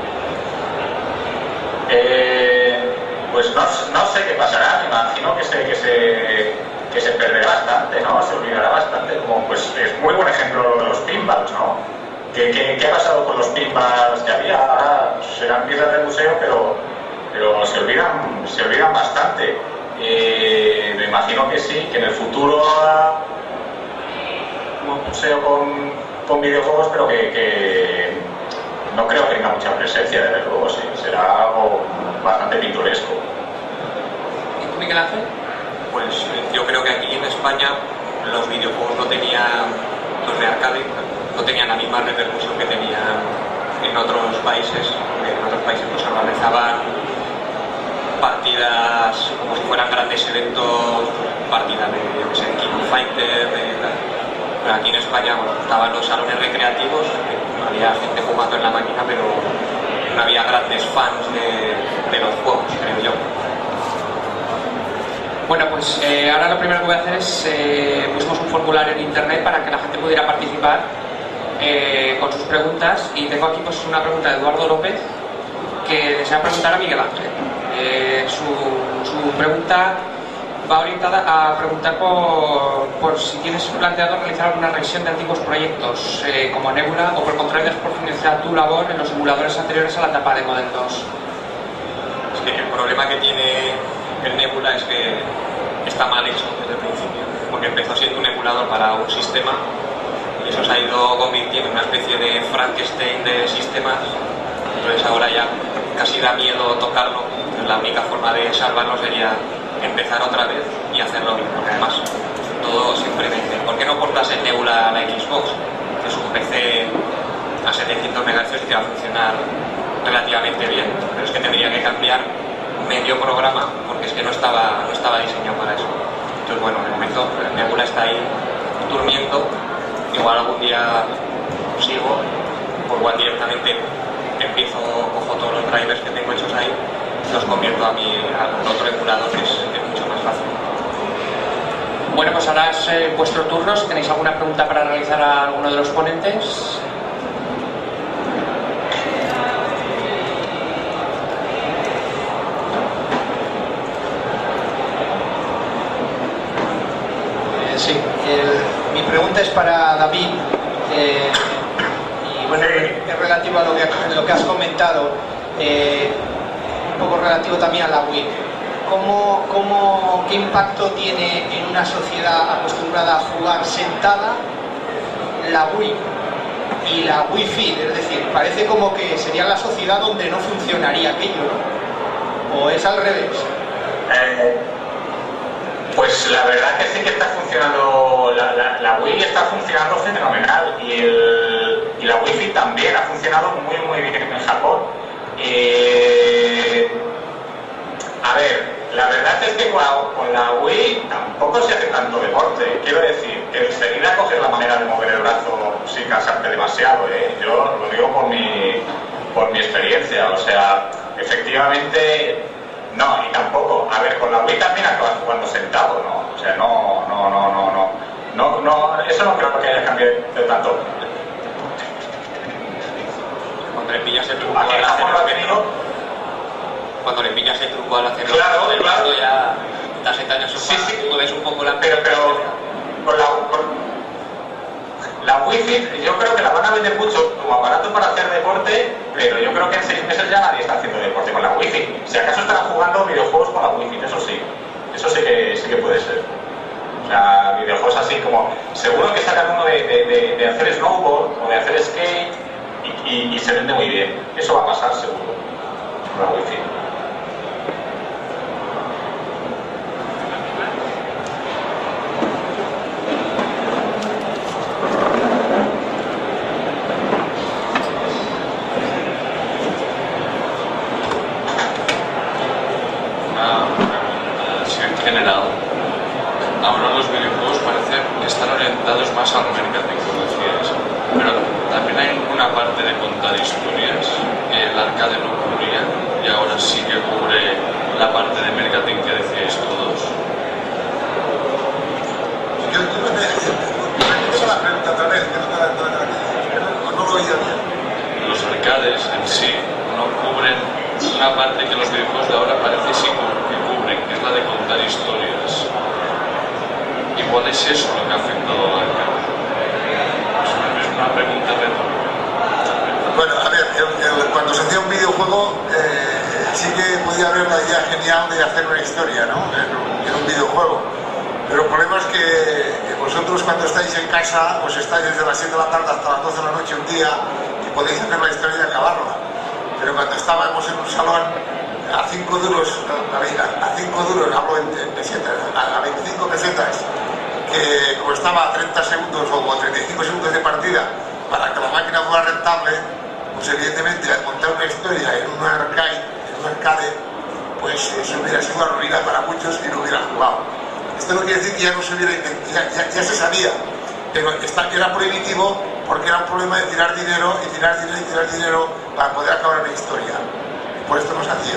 Pues no sé qué pasará, me imagino que se perderá bastante, ¿no? Se olvidará bastante, como pues es muy buen ejemplo de los pinballs, ¿no? ¿Qué ha pasado con los pinballs que había? Ahora serán piezas de museo, pero se olvidan bastante. Me imagino que sí, que en el futuro habrá un museo con videojuegos, pero que no creo que tenga mucha presencia, desde luego, sí. Será algo bastante pintoresco. ¿Y tú, Miguel Ángel? Pues yo creo que aquí en España los videojuegos no tenían, los de arcade, no tenían la misma repercusión que tenían en otros países. En otros países pues organizaban partidas como si fueran grandes eventos, partidas de, yo qué sé, King of Fighter, pero aquí en España estaban los salones recreativos, había gente jugando en la máquina, pero no había grandes fans de los juegos, creo yo. Bueno, pues ahora lo primero que voy a hacer es pusimos un formulario en internet para que la gente pudiera participar con sus preguntas, y tengo aquí pues una pregunta de Eduardo López que desea preguntar a Miguel Ángel. Su Su pregunta va orientada a preguntar por si tienes planteado realizar alguna revisión de antiguos proyectos como Nebula, o por el contrario has profundizado tu labor en los emuladores anteriores a la etapa de Model 2. Es que el problema que tiene el Nebula es que está mal hecho desde el principio, porque empezó siendo un emulador para un sistema y eso se ha ido convirtiendo en una especie de Frankenstein de sistemas. Entonces ahora ya casi da miedo tocarlo. La única forma de salvarlo sería empezar otra vez y hacerlo bien, porque además todo simplemente, ¿por qué no portas el Nebula a la Xbox? Que es un PC a 700 MHz y que va a funcionar relativamente bien, pero es que tendría que cambiar medio programa porque es que no estaba diseñado para eso. Entonces bueno, de momento el Nebula está ahí durmiendo. Igual algún día sigo, o igual directamente cojo todos los drivers que tengo hechos ahí, los convierto a algún otro emulador que es mucho más fácil. Bueno, pues ahora es vuestro turno. Si tenéis alguna pregunta para realizar a alguno de los ponentes. Sí, mi pregunta es para David. Y bueno, es relativo a lo que has comentado, un poco relativo también a la Wii. ¿Qué impacto tiene en una sociedad acostumbrada a jugar sentada la Wii y la Wii Fit? Es decir, parece como que sería la sociedad donde no funcionaría aquello, ¿no? ¿O es al revés? Pues la verdad que sí que está funcionando, la Wii está funcionando fenomenal y la Wi-Fi también ha funcionado muy muy bien en Japón. A ver, la verdad es que con la Wii tampoco se hace tanto deporte. Quiero decir, que enseguida coges la manera de mover el brazo sin cansarte demasiado, ¿eh? Yo lo digo por mi experiencia, o sea, efectivamente. No, y tampoco. A ver, con la Wii también acabas jugando sentado, ¿no? O sea, no, eso no creo que haya cambiado tanto. Cuando le pillas el truco al hacerlo, cuando le pillas el truco al hacerlo, claro. Ya estás sentado en el sofá, sí. mueves un poco la pero con la Wi-Fi yo creo que la van a vender mucho como aparato para hacer deporte, pero yo creo que en 6 meses ya nadie está haciendo deporte con la Wi-Fi. Si acaso estarán jugando videojuegos con la Wi-Fi, eso sí que puede ser. O sea, videojuegos así como, seguro que sacan uno de hacer snowboard o de hacer skate y se vende muy bien. Eso va a pasar seguro con la Wi-Fi. General, ahora los videojuegos parecen estar orientados más al marketing, como decías, pero también hay una parte de contar historias que el arcade no cubría y ahora sí que cubre la parte de marketing que decíais todos. Yo tengo la pregunta otra vez, no lo oía bien. Los arcades en sí no cubren una parte que los videojuegos de ahora parece sí que cubren, que es la de contar historias. Igual es eso lo que ha afectado al arcade. Es una pregunta retórica. Bueno, a ver, cuando se hacía un videojuego sí que podía haber la idea genial de hacer una historia, ¿no? En un videojuego. Pero el problema es que vosotros cuando estáis en casa, pues estáis desde las 7 de la tarde hasta las 12 de la noche un día y podéis hacer la historia y acabarla. Pero cuando estábamos en un salón a 5 duros, hablo en pesetas, a 25 pesetas, que costaba 30 segundos o 35 segundos de partida para que la máquina fuera rentable, pues evidentemente al montar una historia en un arcade, pues eso hubiera sido una ruina para muchos y no hubieran jugado. Esto no quiere decir que ya no se hubiera intentado, ya se sabía, pero era prohibitivo porque era un problema de tirar dinero para poder acabar una historia. Por esto no se hacía.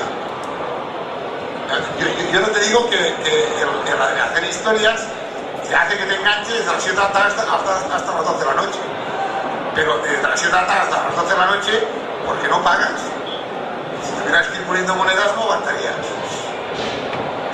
Yo no te digo que el hacer historias te hace que te enganches desde las 7 de la tarde hasta las 12 de la noche. Pero desde las 7 de la tarde hasta las 12 de la noche, ¿por qué no pagas? Si tuvieras que ir poniendo monedas, no aguantarías.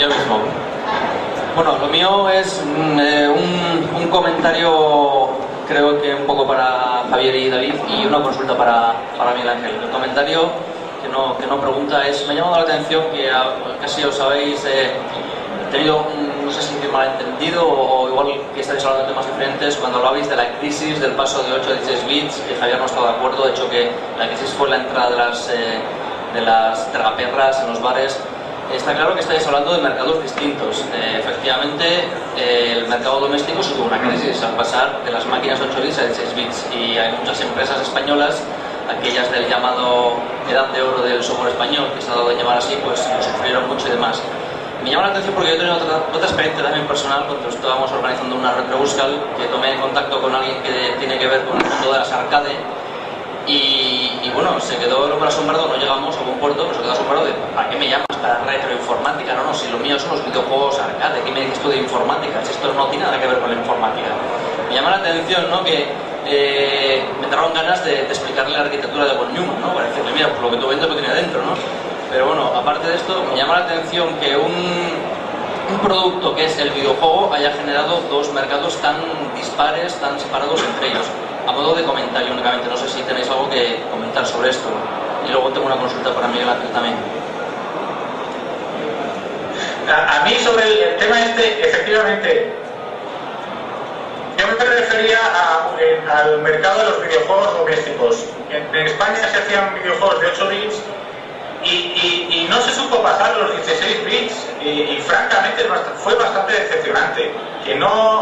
Yo mismo. Bueno, lo mío es un comentario, creo que un poco para Javier y David, y una consulta para Miguel Ángel. El comentario que no pregunta es, me ha llamado la atención que casi os habéis tenido, no sé si un malentendido o igual que estáis hablando de temas diferentes cuando hablabais de la crisis del paso de 8 a 16 bits, que Javier no estaba de acuerdo, de hecho que la crisis fue la entrada de las tragaperras en los bares. Está claro que estáis hablando de mercados distintos. Efectivamente, el mercado doméstico se tuvo una crisis al pasar de las máquinas 8 bits a 16 bits y hay muchas empresas españolas, aquellas del llamado edad de oro del software español, que se ha dado de llamar así, pues lo sufrieron mucho y demás. Me llama la atención porque yo he tenido otra experiencia también personal cuando estábamos organizando una Retrobuscal, que tomé contacto con alguien que tiene que ver con el mundo de las arcade y bueno, se quedó el asombrado, no llegamos a buen puerto, pero se quedó asombrado de ¿para qué me llamas para retroinformática? No, si lo mío son los videojuegos arcade, ¿qué me dices tú de informática? Si esto no tiene nada que ver con la informática. Me llama la atención, ¿no?, que me entraron ganas de explicarle la arquitectura de Von Neumann, ¿no?, para decirle, mira, por lo que tú vendes lo tiene dentro, ¿no? Pero bueno, aparte de esto, me llama la atención que un producto que es el videojuego haya generado dos mercados tan dispares, tan separados entre ellos. A modo de comentario únicamente, no sé si tenéis algo que comentar sobre esto. Y luego tengo una consulta para Miguel Ángel también. A mí sobre el tema este, efectivamente, yo me refería al mercado de los videojuegos domésticos. En España se hacían videojuegos de 8 bits y no se supo pasar los 16 bits y francamente fue bastante decepcionante que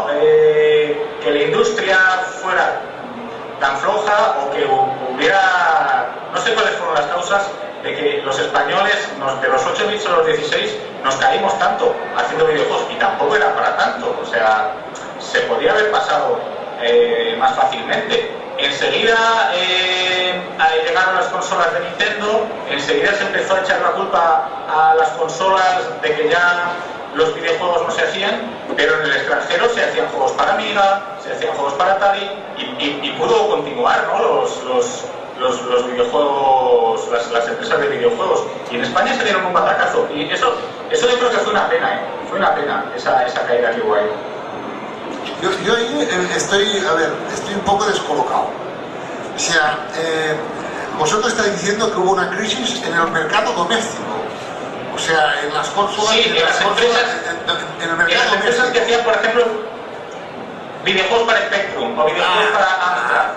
la industria fuera tan floja o que hubiera, no sé cuáles fueron las causas de que los españoles de los 8 bits a los 16 nos caímos tanto haciendo videojuegos y tampoco era para tanto, o sea, se podía haber pasado más fácilmente. Enseguida llegaron las consolas de Nintendo, enseguida se empezó a echar la culpa a las consolas de que ya los videojuegos no se hacían, pero en el extranjero se hacían juegos para Amiga, se hacían juegos para Atari y pudo continuar, ¿no?, los videojuegos, las empresas de videojuegos. Y en España se dieron un batacazo y eso yo creo que fue una pena, fue una pena esa caída que hubo ahí. Yo ahí estoy un poco descolocado. O sea, vosotros estáis diciendo que hubo una crisis en el mercado doméstico. O sea, en las consolas, sí, en las empresas, en el mercado doméstico. Empresas que hacían, por ejemplo, videojuegos para Spectrum o videojuegos para Amstrad.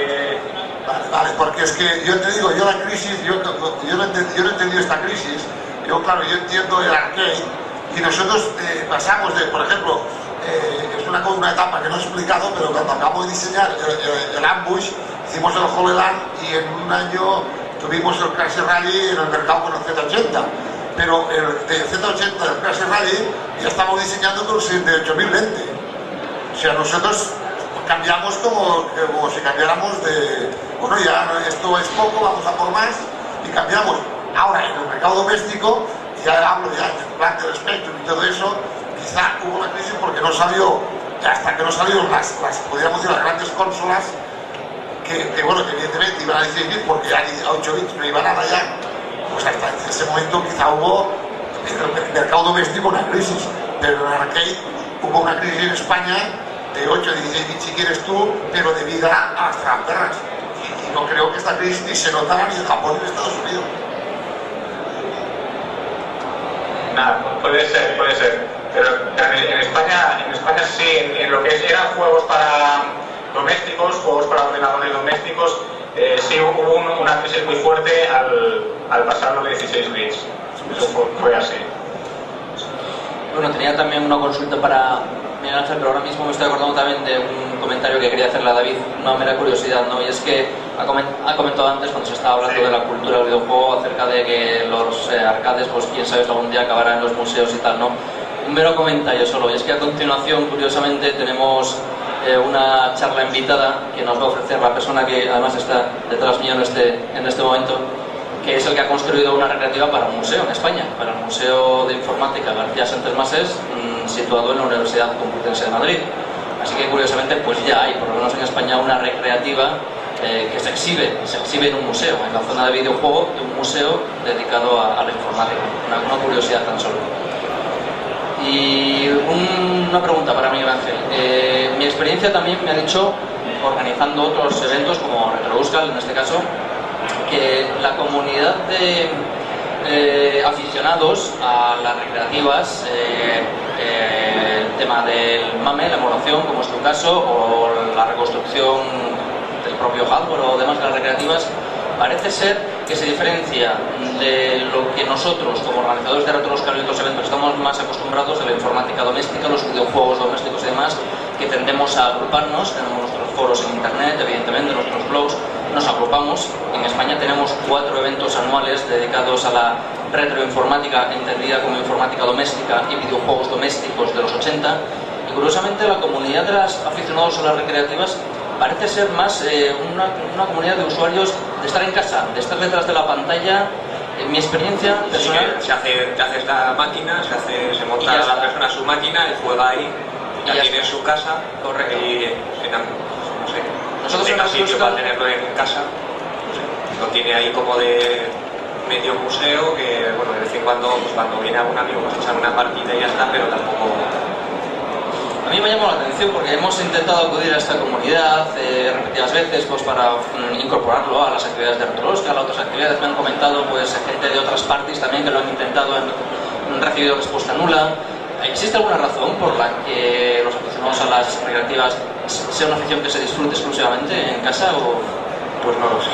Vale, porque es que yo te digo, yo la crisis, yo no he entendido esta crisis. Yo entiendo el arcade y nosotros pasamos de, por ejemplo, es una etapa que no he explicado, pero cuando acabo de diseñar el Ambush, hicimos el Holy Land y en un año tuvimos el Crash Rally en el mercado con el Z80. Pero el Z80 del Crash Rally ya estamos diseñando con el de 8020. O sea, nosotros cambiamos como si cambiáramos de, bueno, ya esto es poco, vamos a por más y cambiamos. Ahora, en el mercado doméstico, ya hablo ya del plan del Spectrum y todo eso, quizá hubo una crisis porque no salió, hasta que no salieron podríamos decir, las grandes consolas que bueno, que evidentemente iban a 16 bits porque a 8 bits no iban nada ya, pues hasta ese momento quizá hubo en el mercado doméstico una crisis, pero en el arcade hubo una crisis en España de 8 a 16 bits si quieres tú, pero debido a las tramperras. Y no creo que esta crisis ni se notara ni en Japón ni en Estados Unidos. Nada, puede ser, pero en España sí, en lo que eran juegos para domésticos, juegos para ordenadores domésticos, sí hubo una crisis muy fuerte al pasar los 16 bits. Eso fue así. Bueno, tenía también una consulta para Miguel Ángel, pero ahora mismo me estoy acordando también de un comentario que quería hacerle a David, una mera curiosidad, ¿no? Y es que ha comentado antes, cuando se estaba hablando de la cultura del videojuego, acerca de que los arcades, pues quién sabe si algún día acabarán en los museos y tal, ¿no? Un mero comentario solo, y es que a continuación, curiosamente, tenemos una charla invitada que nos va a ofrecer la persona que además está detrás mío en este momento, que es el que ha construido una recreativa para un museo en España, para el Museo de Informática García Sánchez Masés, situado en la Universidad Complutense de Madrid. Así que curiosamente pues ya hay, por lo menos en España, una recreativa que se exhibe en un museo, en la zona de videojuego de un museo dedicado a la informática. Una curiosidad tan solo. Y una pregunta para Miguel Ángel. Mi experiencia también me ha dicho, organizando otros eventos como Retro Euskal en este caso, que la comunidad de aficionados a las recreativas, el tema del MAME, la emulación, como es tu caso, o la reconstrucción del propio hardware o demás de las recreativas, parece ser que se diferencia de lo que nosotros, como organizadores de Retro Euskal y otros eventos, estamos más acostumbrados de la informática doméstica, los videojuegos domésticos y demás, que tendemos a agruparnos, tenemos nuestros foros en internet, evidentemente, nuestros blogs, nos agrupamos. En España tenemos 4 eventos anuales dedicados a la retroinformática, entendida como informática doméstica y videojuegos domésticos de los 80, y curiosamente la comunidad de los aficionados a las recreativas parece ser más una comunidad de usuarios de estar en casa, de estar detrás de la pantalla. En mi experiencia personal, te haces la máquina, se monta la persona su máquina y juega ahí, ya tiene en su casa, correcto, y no sé, nosotros tenga sitio para tenerlo en casa, no sé, lo tiene ahí como de medio museo, que bueno, de vez en cuando, pues cuando viene algún amigo, pues echar una partida y ya está, pero tampoco. A mí me llamó la atención porque hemos intentado acudir a esta comunidad repetidas veces pues para incorporarlo a las actividades de Retro Euskal, a otras actividades. Me han comentado pues gente de otras partes también que lo han intentado, han recibido respuesta nula. ¿Existe alguna razón por la que los aficionados a las recreativas sea una afición que se disfrute exclusivamente en casa o...? Pues no lo sé.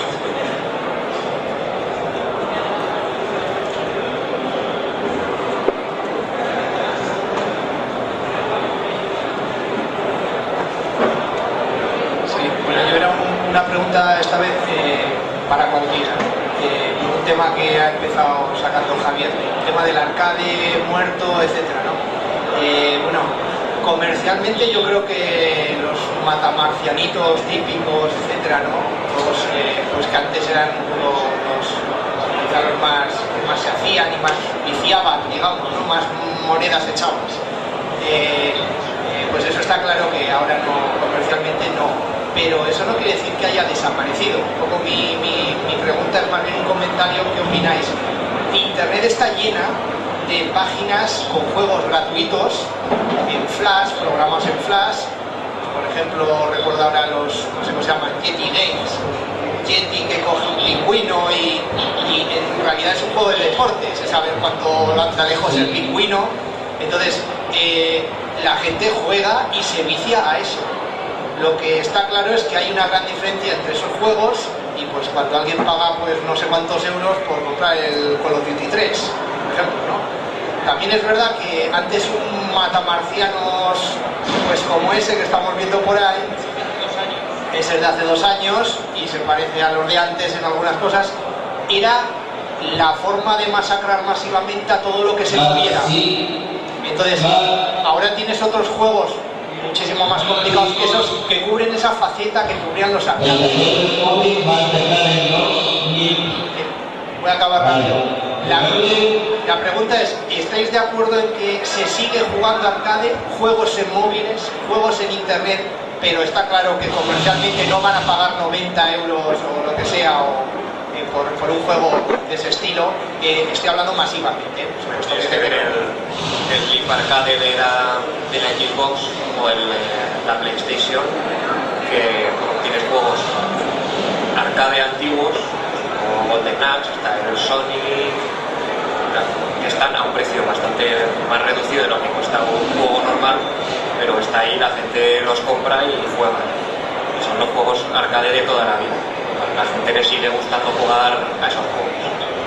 Una pregunta esta vez para cualquiera, un tema que ha empezado sacando Javier, el tema del arcade muerto, etcétera, ¿no? Bueno, comercialmente yo creo que los matamarcianitos típicos, etcétera, ¿no? Pues que antes eran los más que más se hacían y más viciaban, digamos, ¿no? Más monedas echadas. Pues eso está claro que ahora no, comercialmente no. Pero eso no quiere decir que haya desaparecido. Un poco mi pregunta es más bien un comentario. ¿Qué opináis? Internet está llena de páginas con juegos gratuitos en Flash, programas en Flash. Por ejemplo, recuerdo ahora no sé cómo se llaman, Yeti Games. Yeti que coge un pingüino y en realidad es un juego de deportes, es saber cuánto lanza lejos el pingüino. Entonces, la gente juega y se vicia a eso. Lo que está claro es que hay una gran diferencia entre esos juegos y pues cuando alguien paga pues no sé cuántos euros por comprar el Call of Duty 3, por ejemplo, ¿no? También es verdad que antes un matamarcianos pues como ese que estamos viendo por ahí, ese es de hace 2 años y se parece a los de antes en algunas cosas, era la forma de masacrar masivamente a todo lo que se moviera. Entonces, ahora tienes otros juegos muchísimo más complicados que esos que cubren esa faceta que cubrían los arcades. Voy a acabar rápido. La pregunta es, ¿estáis de acuerdo en que se sigue jugando arcade, juegos en móviles, juegos en internet, pero está claro que comercialmente no van a pagar 90 euros o lo que sea por un juego de ese estilo? Estoy hablando masivamente. Tienes que ver el clip arcade de la Xbox o la PlayStation, que tienes juegos arcade antiguos como Golden Axe, está el Sonic, que están a un precio bastante más reducido de lo que cuesta un juego normal, pero está ahí, la gente los compra y juega. Y son los juegos arcade de toda la vida. A la gente le sigue gustando jugar a esos juegos.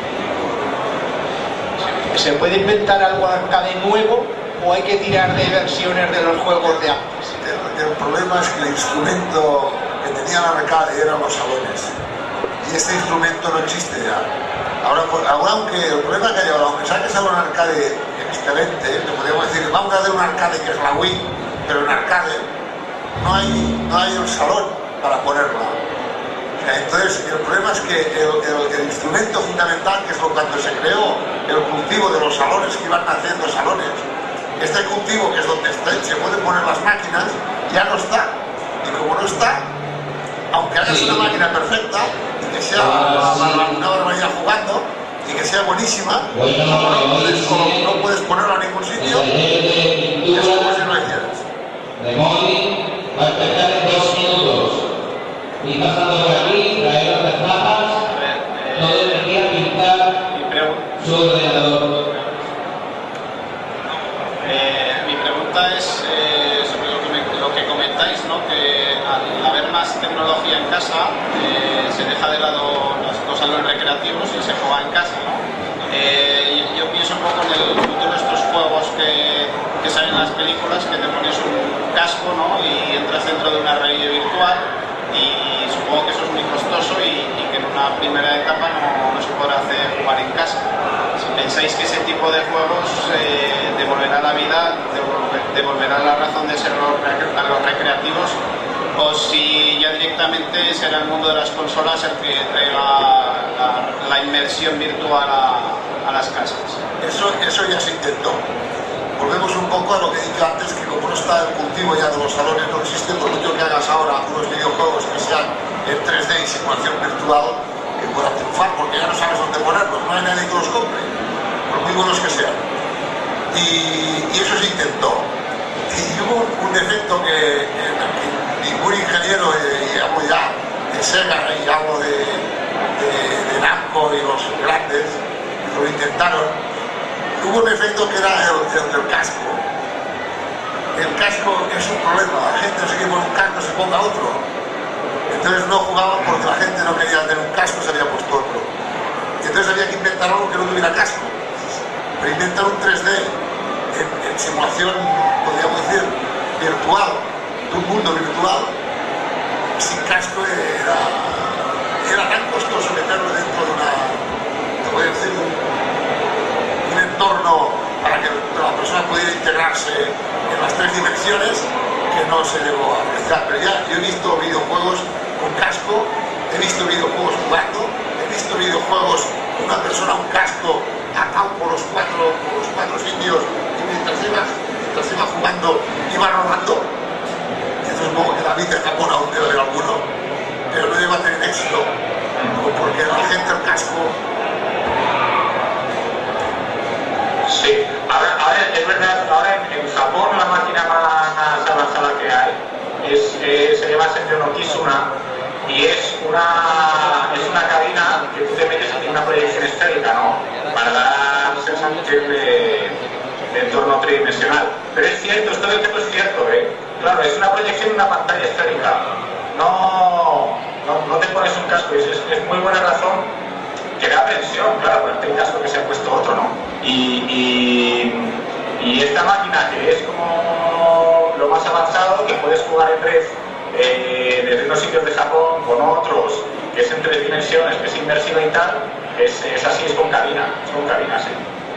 ¿Se puede inventar algo arcade nuevo o hay que tirar de versiones de los juegos de antes? El problema es que el instrumento que tenía la arcade eran los salones y este instrumento no existe ya. Ahora aunque el problema que hay ahora, aunque saques a un arcade excelente, le podríamos decir, vamos a hacer un arcade que es la Wii, pero en arcade no hay un salón para ponerla. Entonces, el problema es que el instrumento fundamental, que es cuando se creó el cultivo de los salones, que iban haciendo salones, este cultivo, que es donde se pueden poner las máquinas, ya no está. Y como no está, aunque hagas una máquina perfecta, que sea una barbaridad jugando, y que sea buenísima, no puedes ponerla en ningún sitio, y es como si no la hicieras. De móvil va a empezar en 2 minutos. Y pasando por aquí, traer las mapas, no debería pintar su ordenador. Mi pregunta es sobre lo que comentáis, ¿no? Que al haber más tecnología en casa se deja de lado las cosas, los recreativos, y se juega en casa, ¿no? Yo pienso un poco en el futuro de estos juegos que salen en las películas, que te pones un casco, ¿no? Y entras dentro de una realidad virtual, y supongo que eso es muy costoso y que en una primera etapa no se podrá hacer jugar en casa. Si pensáis que ese tipo de juegos devolverá la vida, devolverá la razón de ser a los recreativos, o si ya directamente será el mundo de las consolas el que traiga la inmersión virtual a las casas. Eso ya se intentó. Volvemos un poco a lo que dije antes, que como no está el cultivo ya de los salones, no existe, por mucho que hagas ahora unos videojuegos que sean en 3D y simulación virtual, que puedan triunfar, porque ya no sabes dónde ponerlos, no hay nadie que los compre, por muy buenos que sean. Y eso se intentó. Y hubo un defecto que ningún ingeniero, y hablo ya de Sega y hablo de Namco y los grandes, lo intentaron. Hubo un efecto que era el del casco. El casco es un problema, la gente se quiere poner un casco, se ponga otro. Entonces no jugaban porque la gente no quería tener un casco, se había puesto otro. Entonces había que inventar algo que no tuviera casco. Pero inventar un 3D en simulación, podríamos decir, virtual, de un mundo virtual, sin casco era tan costoso meterlo dentro de una, te voy a decir, un entorno para que la persona pudiera integrarse en las 3 dimensiones, que no se llegó a realizar. Pero ya yo he visto videojuegos con casco, he visto videojuegos jugando, he visto videojuegos con una persona un casco atado por los cuatro sitios, y mientras iba jugando iba rodando. Eso es como que la vida de Japón aún debe haber alguno, pero no llegó a tener éxito, porque la gente el casco. Sí, ahora es verdad, ahora en Japón la máquina más avanzada que hay se llama Senjo no Kizuna, y es una cabina que tú te metes en una proyección esférica, ¿no? Para dar sensación de entorno tridimensional. Pero es cierto, esto del tiempo es cierto, ¿eh? Claro, es una proyección en una pantalla esférica. No te pones un casco, es muy buena razón que da presión, claro, ponerte el casco que se ha puesto otro, ¿no? Y esta máquina, que es como lo más avanzado, que puedes jugar en red desde unos sitios de Japón con otros, que es en 3 dimensiones, que es inmersiva y tal, es así, es con cabina, sí.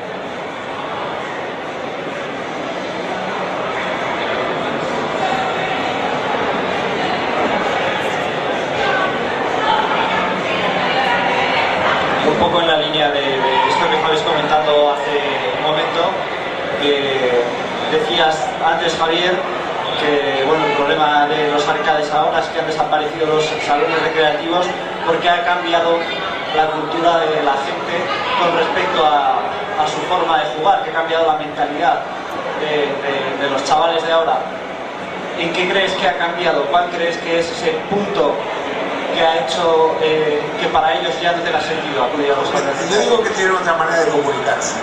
Un poco en la línea de esto que estabais comentando hace un momento, que decías antes, Javier, que bueno, el problema de los arcades ahora es que han desaparecido los salones recreativos porque ha cambiado la cultura de la gente con respecto a su forma de jugar, que ha cambiado la mentalidad de los chavales de ahora. ¿En qué crees que ha cambiado? ¿Cuál crees que es ese punto que ha hecho que para ellos ya no tenga sentido acudir a los salones? Yo digo que tienen otra manera de comunicarse.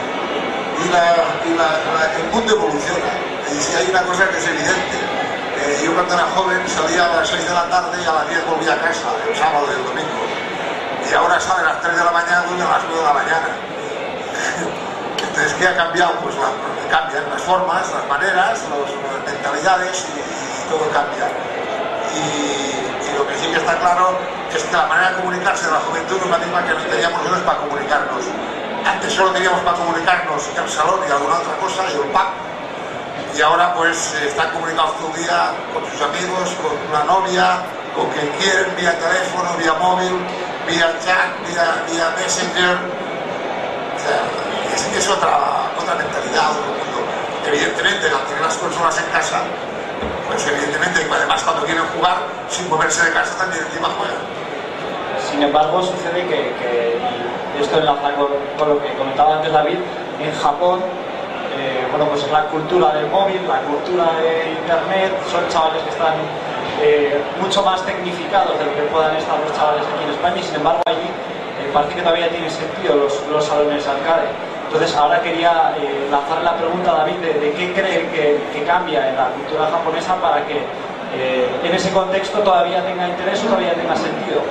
Y el mundo evoluciona. Y si hay una cosa que es evidente, yo cuando era joven salía a las 6 de la tarde y a las 10 volvía a casa, el sábado y el domingo. Y ahora sale a las 3 de la mañana y a las 9 de la mañana. Entonces, ¿qué ha cambiado? Pues cambian las formas, las maneras, las mentalidades y todo cambia. Y lo que sí que está claro es que la manera de comunicarse de la juventud no es la misma que teníamos nosotros para comunicarnos. Antes solo teníamos para comunicarnos el salón y alguna otra cosa, y el pub. Y ahora pues están comunicados todo el día con sus amigos, con una novia, con quien quieren, vía teléfono, vía móvil, vía chat, vía Messenger. O sea, es otra mentalidad, otro mundo. Evidentemente, al tener las consolas en casa, pues evidentemente, además cuando quieren jugar, sin moverse de casa también encima juegan. Sin embargo, sucede que esto enlaza con lo que comentaba antes David, en Japón, bueno, pues la cultura del móvil, la cultura de internet, son chavales que están mucho más tecnificados de lo que puedan estar los chavales aquí en España, y sin embargo allí parece que todavía tienen sentido los salones arcade. Entonces ahora quería lanzar la pregunta a David de qué cree que cambia en la cultura japonesa para que en ese contexto todavía tenga interés o todavía tenga sentido.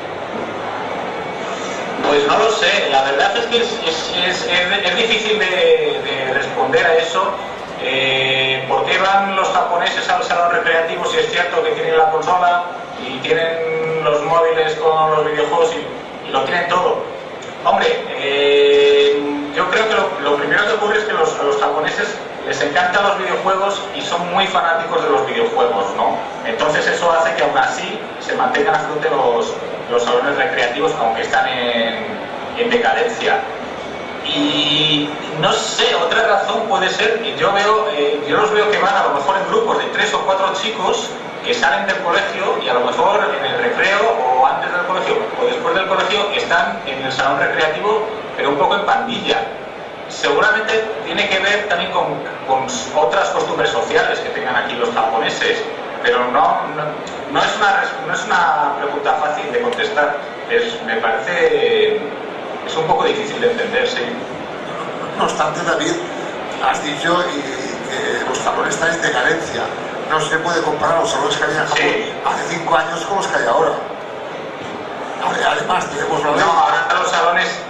Pues no lo sé, la verdad es que es difícil de responder a eso. ¿Por qué van los japoneses al salón recreativo si es cierto que tienen la consola y tienen los móviles con los videojuegos y lo tienen todo? Hombre, yo creo que lo primero que ocurre es que a los japoneses les encantan los videojuegos y son muy fanáticos de los videojuegos, ¿no? Entonces eso hace que aún así se mantengan a flote los salones recreativos, aunque están en decadencia. Y no sé, otra razón puede ser que yo los veo que van a lo mejor en grupos de 3 o 4 chicos que salen del colegio y a lo mejor en el recreo o antes del colegio o después del colegio están en el salón recreativo, pero un poco en pandilla. Seguramente tiene que ver también con otras costumbres sociales que tengan aquí los japoneses, pero no es una pregunta fácil de contestar. Me parece es un poco difícil de entender, sí. No obstante, David, has dicho que los salones están en decadencia. No se puede comparar los salones que había en Japón hace 5 años con los que hay ahora. Además, tenemos la ley. No, ahora los salones.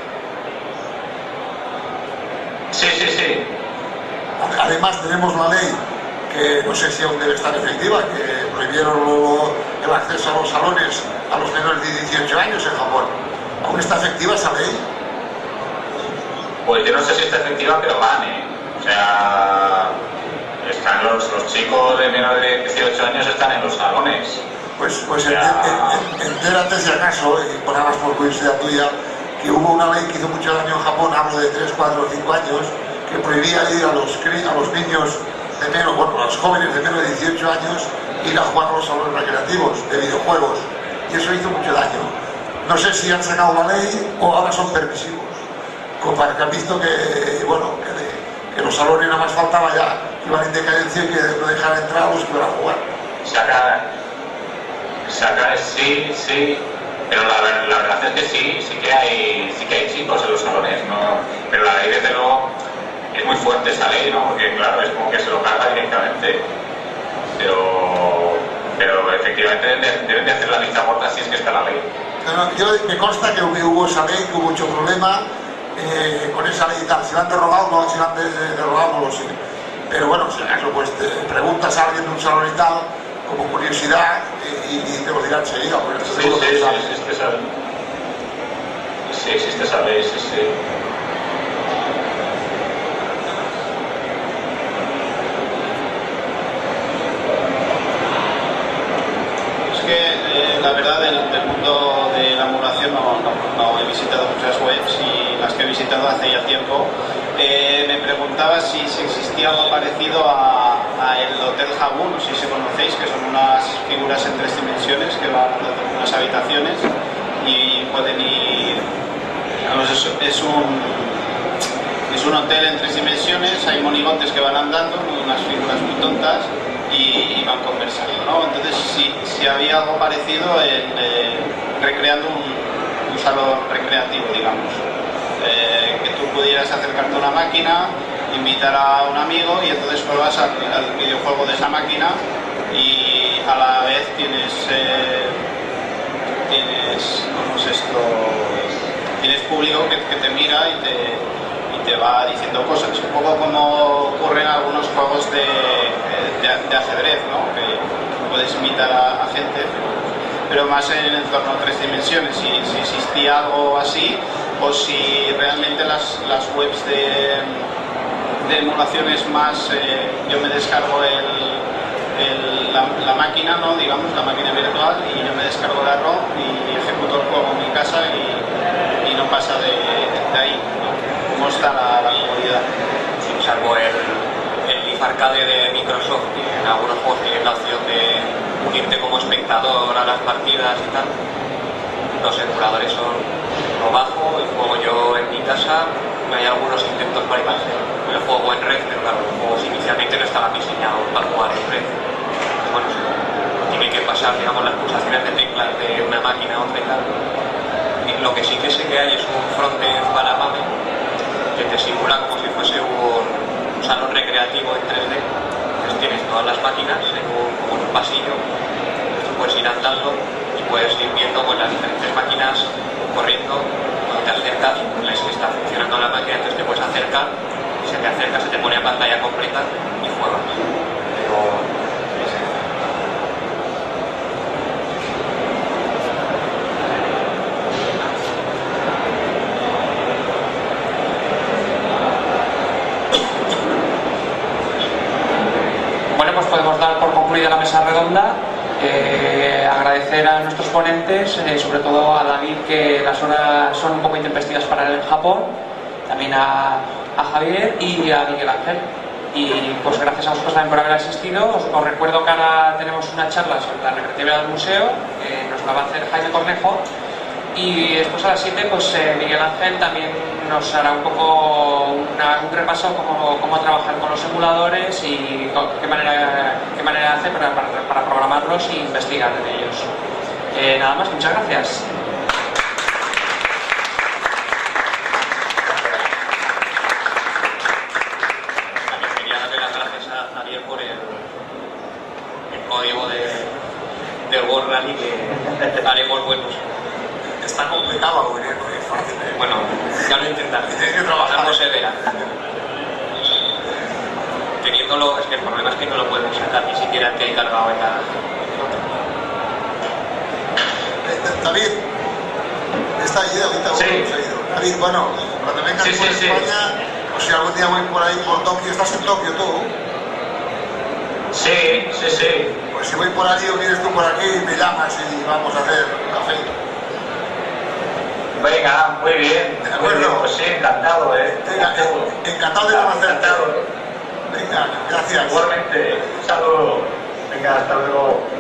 Sí. Además, tenemos la ley que no sé si aún debe estar efectiva, que prohibieron luego el acceso a los salones a los menores de 18 años en Japón. ¿Aún está efectiva esa ley? Pues yo no sé si está efectiva, pero van, O sea, están los chicos de menos de 18 años están en los salones. Pues entérate si acaso, y por nada más por curiosidad tuya, que hubo una ley que hizo mucho daño en Japón, hablo de 3, 4 o 5 años, que prohibía ir a los niños de menos, bueno, a los jóvenes de menos de 18 años, ir a jugar a los salones recreativos de videojuegos. Y eso hizo mucho daño. No sé si han sacado la ley o ahora son permisivos. Como para que han visto que, bueno, que los salones nada más faltaba ya, que iban en decadencia y que no dejar entrar a los que iban a jugar. Sacar, sí. Pero la verdad es que sí que hay chicos en los salones, ¿no? Pero la ley, desde luego, es muy fuerte esa ley, ¿no? Porque, claro, es como que se lo carga directamente. Pero efectivamente deben de hacer la lista corta si es que está la ley. Me consta que hubo esa ley, que hubo mucho problema con esa ley y tal. Si la han derogado, no lo sé. Pero bueno, si acaso pues te preguntas a alguien de un salón y tal, como curiosidad, y te lo dirán enseguida. Sí, existe esa ley. Sí, existe esa ley, sí. La verdad, del mundo de la emulación no he visitado muchas webs, y las que he visitado hace ya tiempo. Me preguntaba si existía algo parecido a el Hotel Habbu, no sé si conocéis, que son unas figuras en 3 dimensiones que van dando unas habitaciones y pueden ir. Es un hotel en 3 dimensiones, hay monigotes que van andando, unas figuras muy tontas, y van conversando, ¿no? Entonces, si había algo parecido recreando un salón recreativo, digamos, que tú pudieras acercarte a una máquina, invitar a un amigo y entonces pruebas al videojuego de esa máquina, y a la vez tienes ¿cómo es esto? Tienes público que te mira y te va diciendo cosas, un poco como ocurre en algunos juegos de ajedrez, ¿no? Que puedes invitar a gente, pero más en el entorno 3 dimensiones. Si existía algo así, o si realmente las webs de emulaciones más, yo me descargo la máquina, ¿no? Digamos, la máquina virtual, y yo me descargo la ROM y ejecuto el juego en mi casa y no pasa de ahí, ¿no? ¿Cómo está la comodidad? Sí, salvo el Leaf Arcade de Microsoft, que en algunos juegos tienes la opción de unirte como espectador a las partidas y tal. Los emuladores son lo bajo, el juego yo en mi casa, hay algunos intentos por ahí para hacer el juego en red, pero claro, los juegos inicialmente no estaban diseñados para jugar en red. Entonces, bueno, tiene que pasar, digamos, las pulsaciones de teclas de una máquina a otra y tal. Y lo que sí que sé que hay es un frontend para MAME que te simula como si fuese un salón recreativo en 3D. Entonces tienes todas las máquinas en como en un pasillo, entonces tú puedes ir andando y puedes ir viendo pues, las diferentes máquinas corriendo. Cuando te acercas, ves que está funcionando la máquina, entonces te puedes acercar, y si te acercas se te pone a pantalla completa y juegas. Pero pues podemos dar por concluida la mesa redonda. Agradecer a nuestros ponentes, sobre todo a David, que las horas son un poco intempestivas para él en Japón, también a Javier y a Miguel Ángel. Y pues gracias a vosotros también por haber asistido. Os recuerdo que ahora tenemos una charla sobre la recreatividad del museo, nos la va a hacer Jaime Cornejo. Y después a las 7 pues Miguel Ángel también nos hará un poco un repaso cómo trabajar con los emuladores y qué manera hace para programarlos e investigar en ellos. Nada más, muchas gracias. también quería darle las gracias a Javier por el código del World Rally que haremos buenos. Está complicado, porque no es fácil. Bueno, ya lo intentaré. Tienes que trabajar. No se verá. Teniéndolo, es que el problema es que no lo podemos sacar ni siquiera que he cargado en la... David, está ahí, ahorita Sí. hemos ido. David, bueno, cuando vengas Sí, por sí, sí. España, o si algún día voy por ahí por Tokio, ¿estás en Tokio tú? Sí, sí, sí. Pues si voy por allí o vienes tú por aquí, me llamas y vamos a hacer un café. Venga, muy bien. De acuerdo. Muy bien, pues sí, encantado, Venga, encantado de conocerte. Encantado. Venga, gracias. Igualmente. Un saludo. Venga, hasta luego.